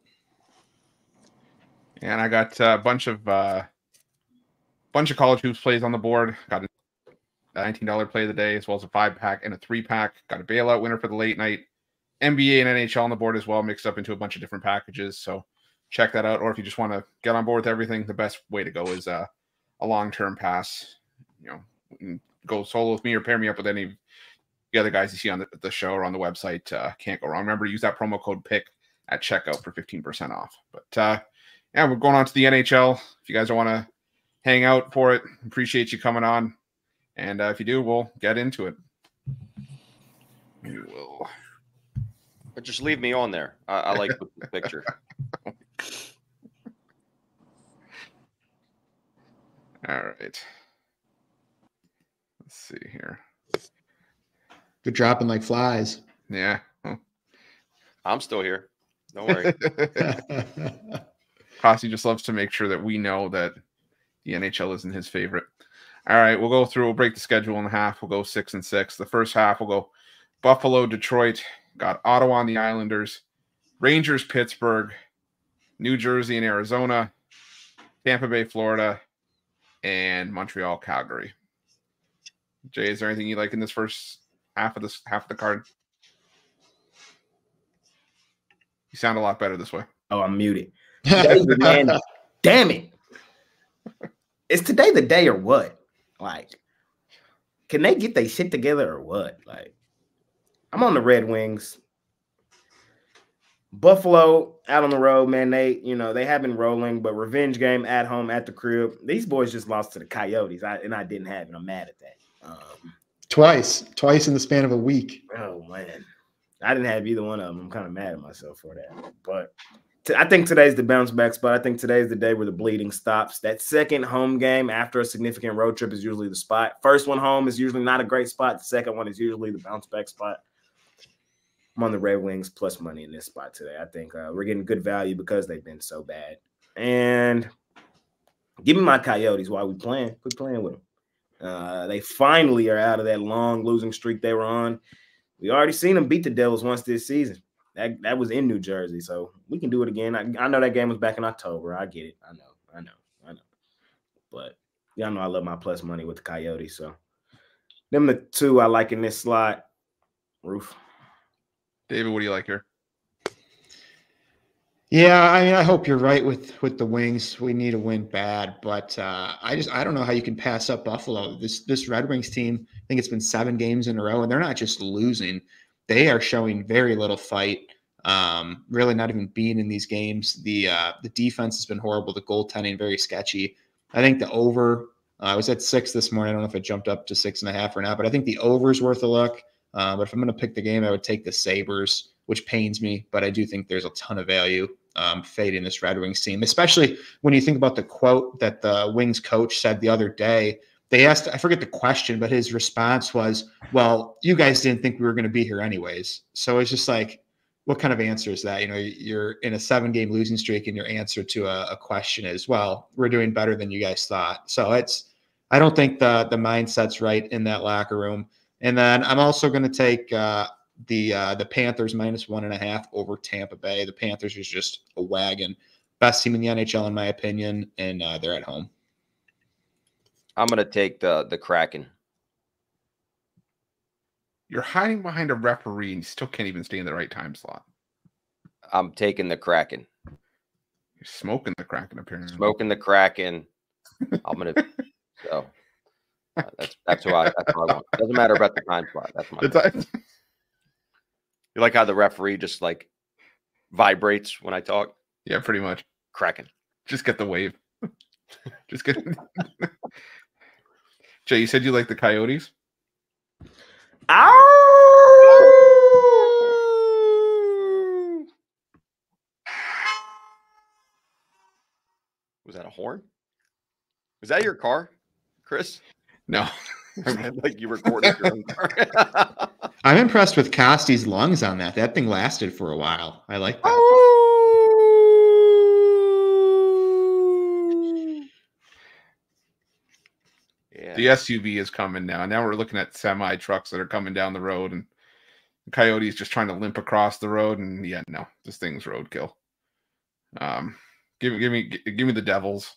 And I got a bunch of college hoops plays on the board. Got a $19 play of the day, as well as a 5-pack and a 3-pack. Got a bailout winner for the late night. NBA and NHL on the board as well, mixed up into a bunch of different packages. So check that out. Or if you just want to get on board with everything, the best way to go is a long-term pass. You know, go solo with me or pair me up with any of the other guys you see on the show or on the website. Can't go wrong. Remember to use that promo code PICK at checkout for 15% off. But yeah, we're going on to the NHL. If you guys don't want to hang out for it, appreciate you coming on. And if you do, we'll get into it. We will. But just leave me on there. I like the picture. All right. Let's see here. Good dropping like flies. Yeah. I'm still here. Don't worry. Cossey just loves to make sure that we know that the NHL isn't his favorite. All right, we'll break the schedule in half. We'll go 6 and 6. The first half, we'll go Buffalo, Detroit, got Ottawa and the Islanders, Rangers, Pittsburgh, New Jersey and Arizona, Tampa Bay, Florida, and Montreal, Calgary. Jay, is there anything you like in this first half of the card? You sound a lot better this way. Oh, I'm muted. David, man, damn it. Is today the day or what? Like, can they get their shit together or what? Like, I'm on the Red Wings. Buffalo out on the road, man. They have been rolling, but revenge game at home at the crib. These boys just lost to the Coyotes, and I didn't have it. I'm mad at that. Twice in the span of a week. Oh man, I didn't have either one of them. I'm kind of mad at myself for that. But I think today's the bounce back spot. I think today's the day where the bleeding stops. That second home game after a significant road trip is usually the spot. First one home is usually not a great spot. The second one is usually the bounce back spot. I'm on the Red Wings plus money in this spot today. I think we're getting good value because they've been so bad. And give me my Coyotes while we playing. Quit playing with them. They finally are out of that long losing streak they were on. We already seen them beat the Devils once this season. That was in New Jersey, so we can do it again. I know that game was back in October. I get it. I know. But y'all know I love my plus money with the Coyotes. So them the 2 I like in this slot. Roof. David, what do you like here? Yeah, I mean, I hope you're right with the Wings. We need a win bad, but I don't know how you can pass up Buffalo. This Red Wings team, I think it's been 7 games in a row, and they're not just losing. They are showing very little fight, really not even being in these games. The defense has been horrible. The goaltending, very sketchy. I think the over, I was at 6 this morning. I don't know if it jumped up to 6.5 or not, but I think the over is worth a look. But if I'm going to pick the game, I would take the Sabres, which pains me, but I do think there's a ton of value fading this Red Wings team, especially when you think about the quote that the Wings coach said the other day. They asked, I forget the question, but his response was, well, you guys didn't think we were going to be here anyways. So it's just like, what kind of answer is that? You know, you're in a 7-game losing streak and your answer to a question is, well, we're doing better than you guys thought. So I don't think the mindset's right in that locker room. And then I'm also going to take the Panthers -1.5 over Tampa Bay. The Panthers is just a wagon. Best team in the NHL, in my opinion, and they're at home. I'm going to take the Kraken. You're hiding behind a referee and you still can't even stay in the right time slot. I'm taking the Kraken. You're smoking the Kraken, apparently. Smoking the Kraken. I'm gonna. So that's who I want. Doesn't matter about the time slot. That's my. You like how the referee just like vibrates when I talk? Yeah, pretty much. Kraken. Just get the wave. Just get. Jay, you said you like the Coyotes? Was that a horn? Is that your car, Chris? No. Like you recorded your own car. I'm impressed with Costy's lungs on that. That thing lasted for a while. I like that. Yeah. The SUV is coming now. Now we're looking at semi trucks that are coming down the road, and the Coyote's just trying to limp across the road. And yeah, no, this thing's roadkill. Give me the Devils.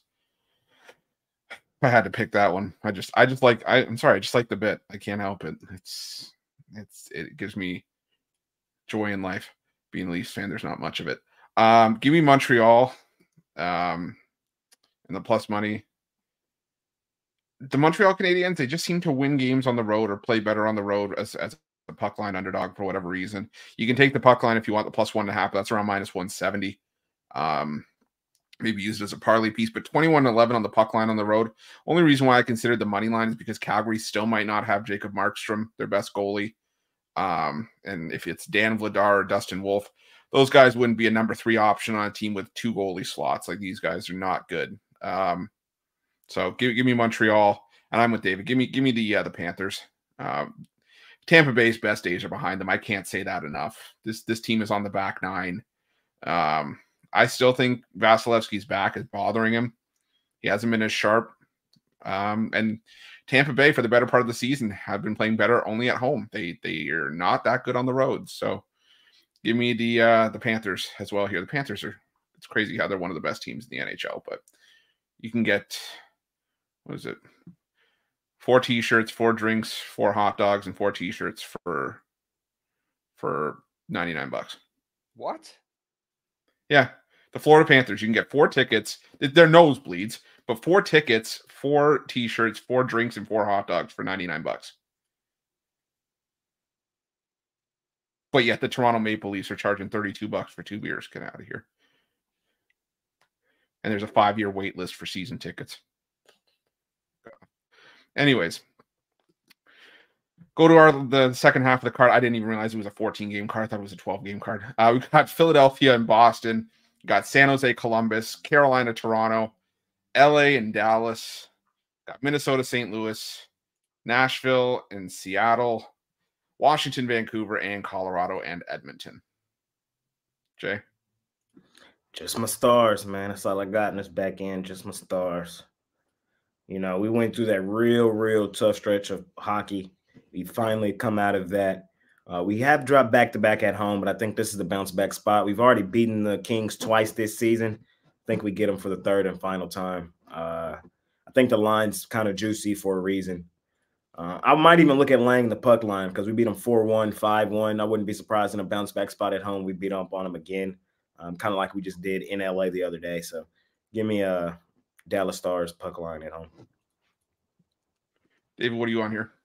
I had to pick that one. I'm sorry, I just like the bit. I can't help it. It gives me joy in life. Being a Leafs fan, there's not much of it. Give me Montreal, and the plus money. The Montreal Canadiens, they just seem to win games on the road or play better on the road as a puck line underdog for whatever reason. You can take the puck line if you want the plus 1.5. That's around minus 170. Maybe use it as a parlay piece, but 21-11 on the puck line on the road. Only reason why I considered the money line is because Calgary still might not have Jacob Markstrom, their best goalie. And if it's Dan Vladar or Dustin Wolf, those guys wouldn't be a number 3 option on a team with 2 goalie slots. Like, these guys are not good. So give me Montreal, and I'm with David. Give me the Panthers. Tampa Bay's best days are behind them. I can't say that enough. This team is on the back 9. I still think Vasilevsky's back is bothering him. He hasn't been as sharp. And Tampa Bay, for the better part of the season, have been playing better only at home. They are not that good on the road. So give me the Panthers as well here. The Panthers it's crazy how they're one of the best teams in the NHL, but you can get, what is it? 4 t-shirts, 4 drinks, 4 hot dogs, and 4 t-shirts for $99. What? Yeah. The Florida Panthers, you can get 4 tickets. They're nosebleeds, but 4 tickets, 4 t-shirts, 4 drinks, and 4 hot dogs for $99. But yet the Toronto Maple Leafs are charging $32 for 2 beers. Get out of here. And there's a 5-year wait list for season tickets. Anyways, go to the second half of the card. I didn't even realize it was a 14-game card. I thought it was a 12-game card. We've got Philadelphia and Boston. Got San Jose, Columbus, Carolina, Toronto, LA and Dallas. Got Minnesota, St. Louis, Nashville and Seattle, Washington, Vancouver, and Colorado and Edmonton. Jay? Just my stars, man. That's all I got in this back end. Just my stars. You know, we went through that real tough stretch of hockey. We finally come out of that. We have dropped back-to-back at home, but I think this is the bounce-back spot. We've already beaten the Kings twice this season. I think we get them for the third and final time. I think the line's kind of juicy for a reason. I might even look at laying the puck line because we beat them 4-1, 5-1. I wouldn't be surprised in a bounce-back spot at home. We beat up on them again, kind of like we just did in LA the other day. So give me a Dallas Stars puck line at home. David, what are you on here?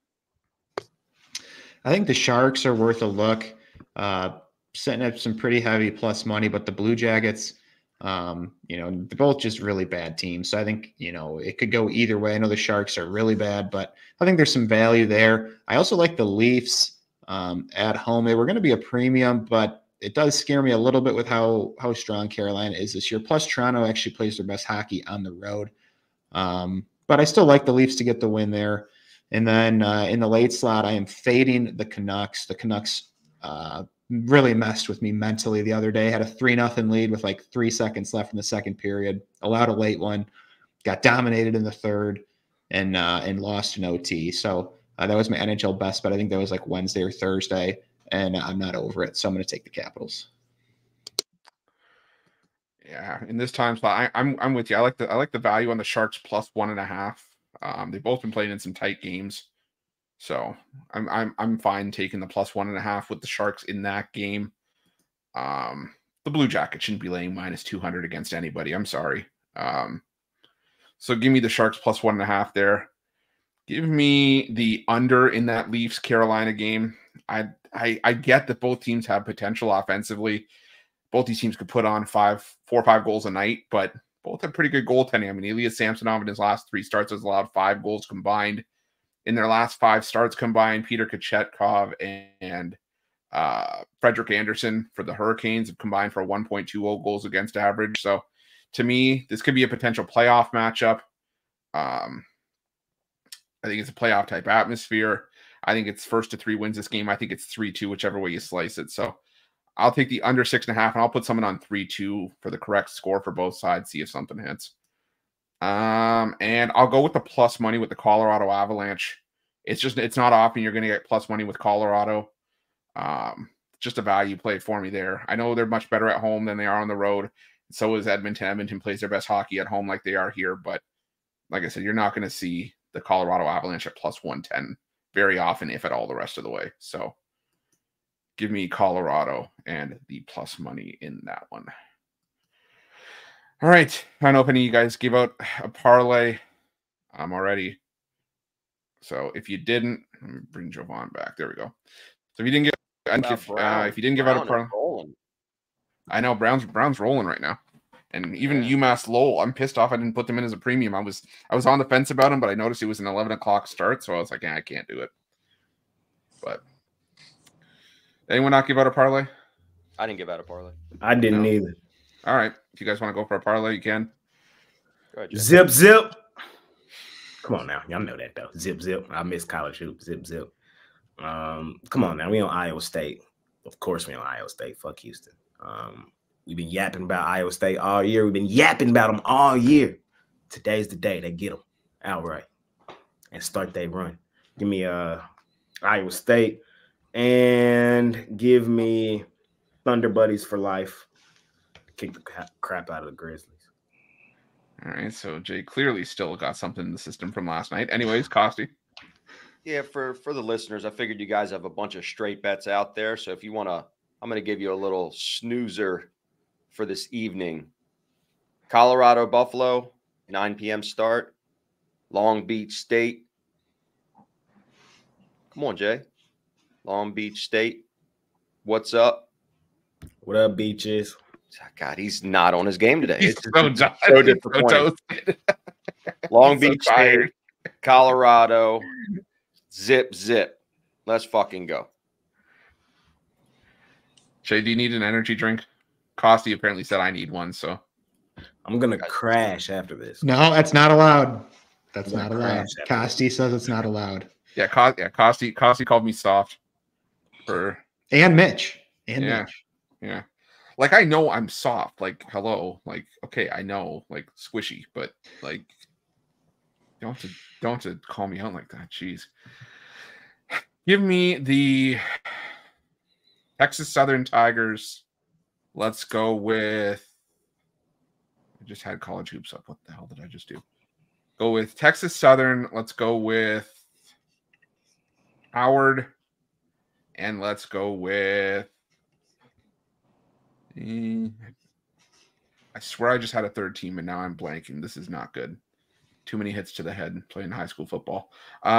I think the Sharks are worth a look. Setting up some pretty heavy plus money, but the Blue Jackets, they're both just really bad teams. So I think, it could go either way. I know the Sharks are really bad, but I think there's some value there. I also like the Leafs at home. They were going to be a premium, but it does scare me a little bit with how strong Carolina is this year. Plus, Toronto actually plays their best hockey on the road. But I still like the Leafs to get the win there. And then in the late slot, I am fading the Canucks. The Canucks really messed with me mentally the other day. Had a 3-0 lead with like 3 seconds left in the second period. Allowed a late one. Got dominated in the third and lost an OT. So that was my NHL best, but I think that was like Wednesday or Thursday, and I'm not over it. So I'm going to take the Capitals. Yeah, in this time slot, I'm with you. I like the value on the Sharks plus 1.5. They've both been playing in some tight games. So I'm fine taking the +1.5 with the Sharks in that game. The Blue Jackets shouldn't be laying -200 against anybody. I'm sorry. So give me the Sharks +1.5 there. Give me the under in that Leafs Carolina game. I get that both teams have potential offensively. Both these teams could put on 4 or 5 goals a night, but both have pretty good goaltending. I mean, Ilya Samsonov in his last 3 starts has allowed 5 goals combined. In their last 5 starts combined, Peter Kochetkov and Frederik Andersen for the Hurricanes have combined for a 1.20 goals against average. So to me, this could be a potential playoff matchup. I think it's a playoff type atmosphere. I think it's 1st to 3 wins this game. I think it's 3-2, whichever way you slice it. So I'll take the under 6.5, and I'll put someone on 3-2 for the correct score for both sides, see if something hits. And I'll go with the plus money with the Colorado Avalanche. It's not often you're going to get plus money with Colorado. Just a value play for me there. I know they're much better at home than they are on the road. So is Edmonton. Edmonton plays their best hockey at home like they are here. But like I said, you're not going to see the Colorado Avalanche at +110 very often, if at all, the rest of the way. So give me Colorado and the plus money in that one. All right. I don't know if any of you guys give out a parlay already. So if you didn't, let me bring Jovan back. There we go. So if you didn't give, if you didn't give out a parlay, I know Brown's rolling right now, and even UMass Lowell. I'm pissed off I didn't put them in as a premium. I was on the fence about them, but I noticed it was an 11 o'clock start, so I was like, I can't do it. But anyone not give out a parlay? I didn't give out a parlay. I didn't either. All right. If you guys want to go for a parlay, you can. Go ahead, Jay. Zip. Come on now. Y'all know that, though. Zip. I miss college hoops. Zip. Come on now. We on Iowa State. Of course we on Iowa State. Fuck Houston. We've been yapping about Iowa State all year. We've been yapping about them all year. Today's the day they get them outright and start their run. Give me Iowa State and give me Thunder Buddies for life. Kick the crap out of the Grizzlies. All right, so Jay clearly still got something in the system from last night. Anyways, Costy. Yeah, for the listeners, I figured you guys have a bunch of straight bets out there. So if you want to, I'm going to give you a little snoozer for this evening. Colorado Buffalo, 9 p.m. start. Long Beach State. Come on, Jay. Long Beach State. What's up? What up, Beaches? God, he's not on his game today. He's It's so disappointing. Long Beach State, Colorado, zip. Let's fucking go. Jay, do you need an energy drink? Costy apparently said I need one, so I'm gonna crash after this. No, that's not allowed. That's not allowed. Costy says it's not allowed. Yeah, Costy called me soft. And Mitch. Mitch. Yeah. Like, I know I'm soft. Like, hello. Like, okay, I know. Like, squishy, but like, don't have to call me out like that. Jeez. Give me the Texas Southern Tigers. Let's go with. I just had college hoops up. What the hell did I just do? Go with Texas Southern. Let's go with Howard. And let's go with. I swear I just had a third team and now I'm blanking. This is not good. Too many hits to the head playing high school football.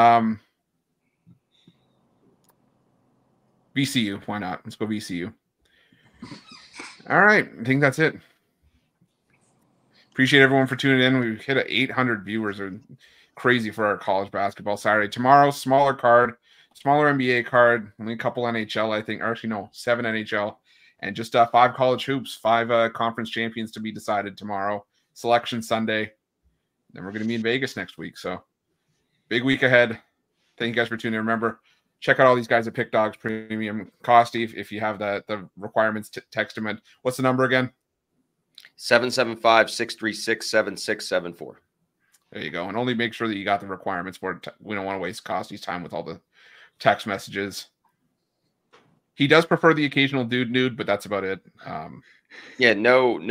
VCU. Why not? Let's go VCU. All right. I think that's it. Appreciate everyone for tuning in. We hit 800 viewers. Are crazy for our college basketball Saturday. Tomorrow, smaller card, smaller NBA card, only a couple NHL, I think. Or actually, no, 7 NHL. And just 5 college hoops, 5 conference champions to be decided tomorrow. Selection Sunday. Then we're going to be in Vegas next week. So big week ahead. Thank you guys for tuning in. Remember, check out all these guys at Pick Dogs Premium. Costy, if you have the requirements, text them in. What's the number again? 775-636-7674. There you go. And only make sure that you got the requirements for it. We don't want to waste Costy's time with all the text messages. He does prefer the occasional nude, but that's about it. Yeah, no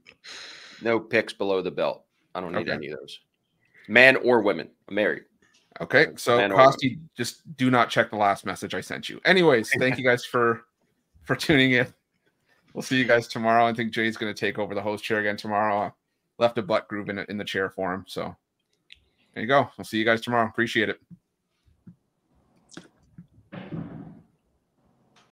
picks below the belt. I don't need any of those. Man or women. I'm married. Okay, so Costi, just do not check the last message I sent you. Anyways, thank you guys for tuning in. We'll see you guys tomorrow. I think Jay's going to take over the host chair again tomorrow. I left a butt groove in the chair for him. So there you go. We'll see you guys tomorrow. Appreciate it.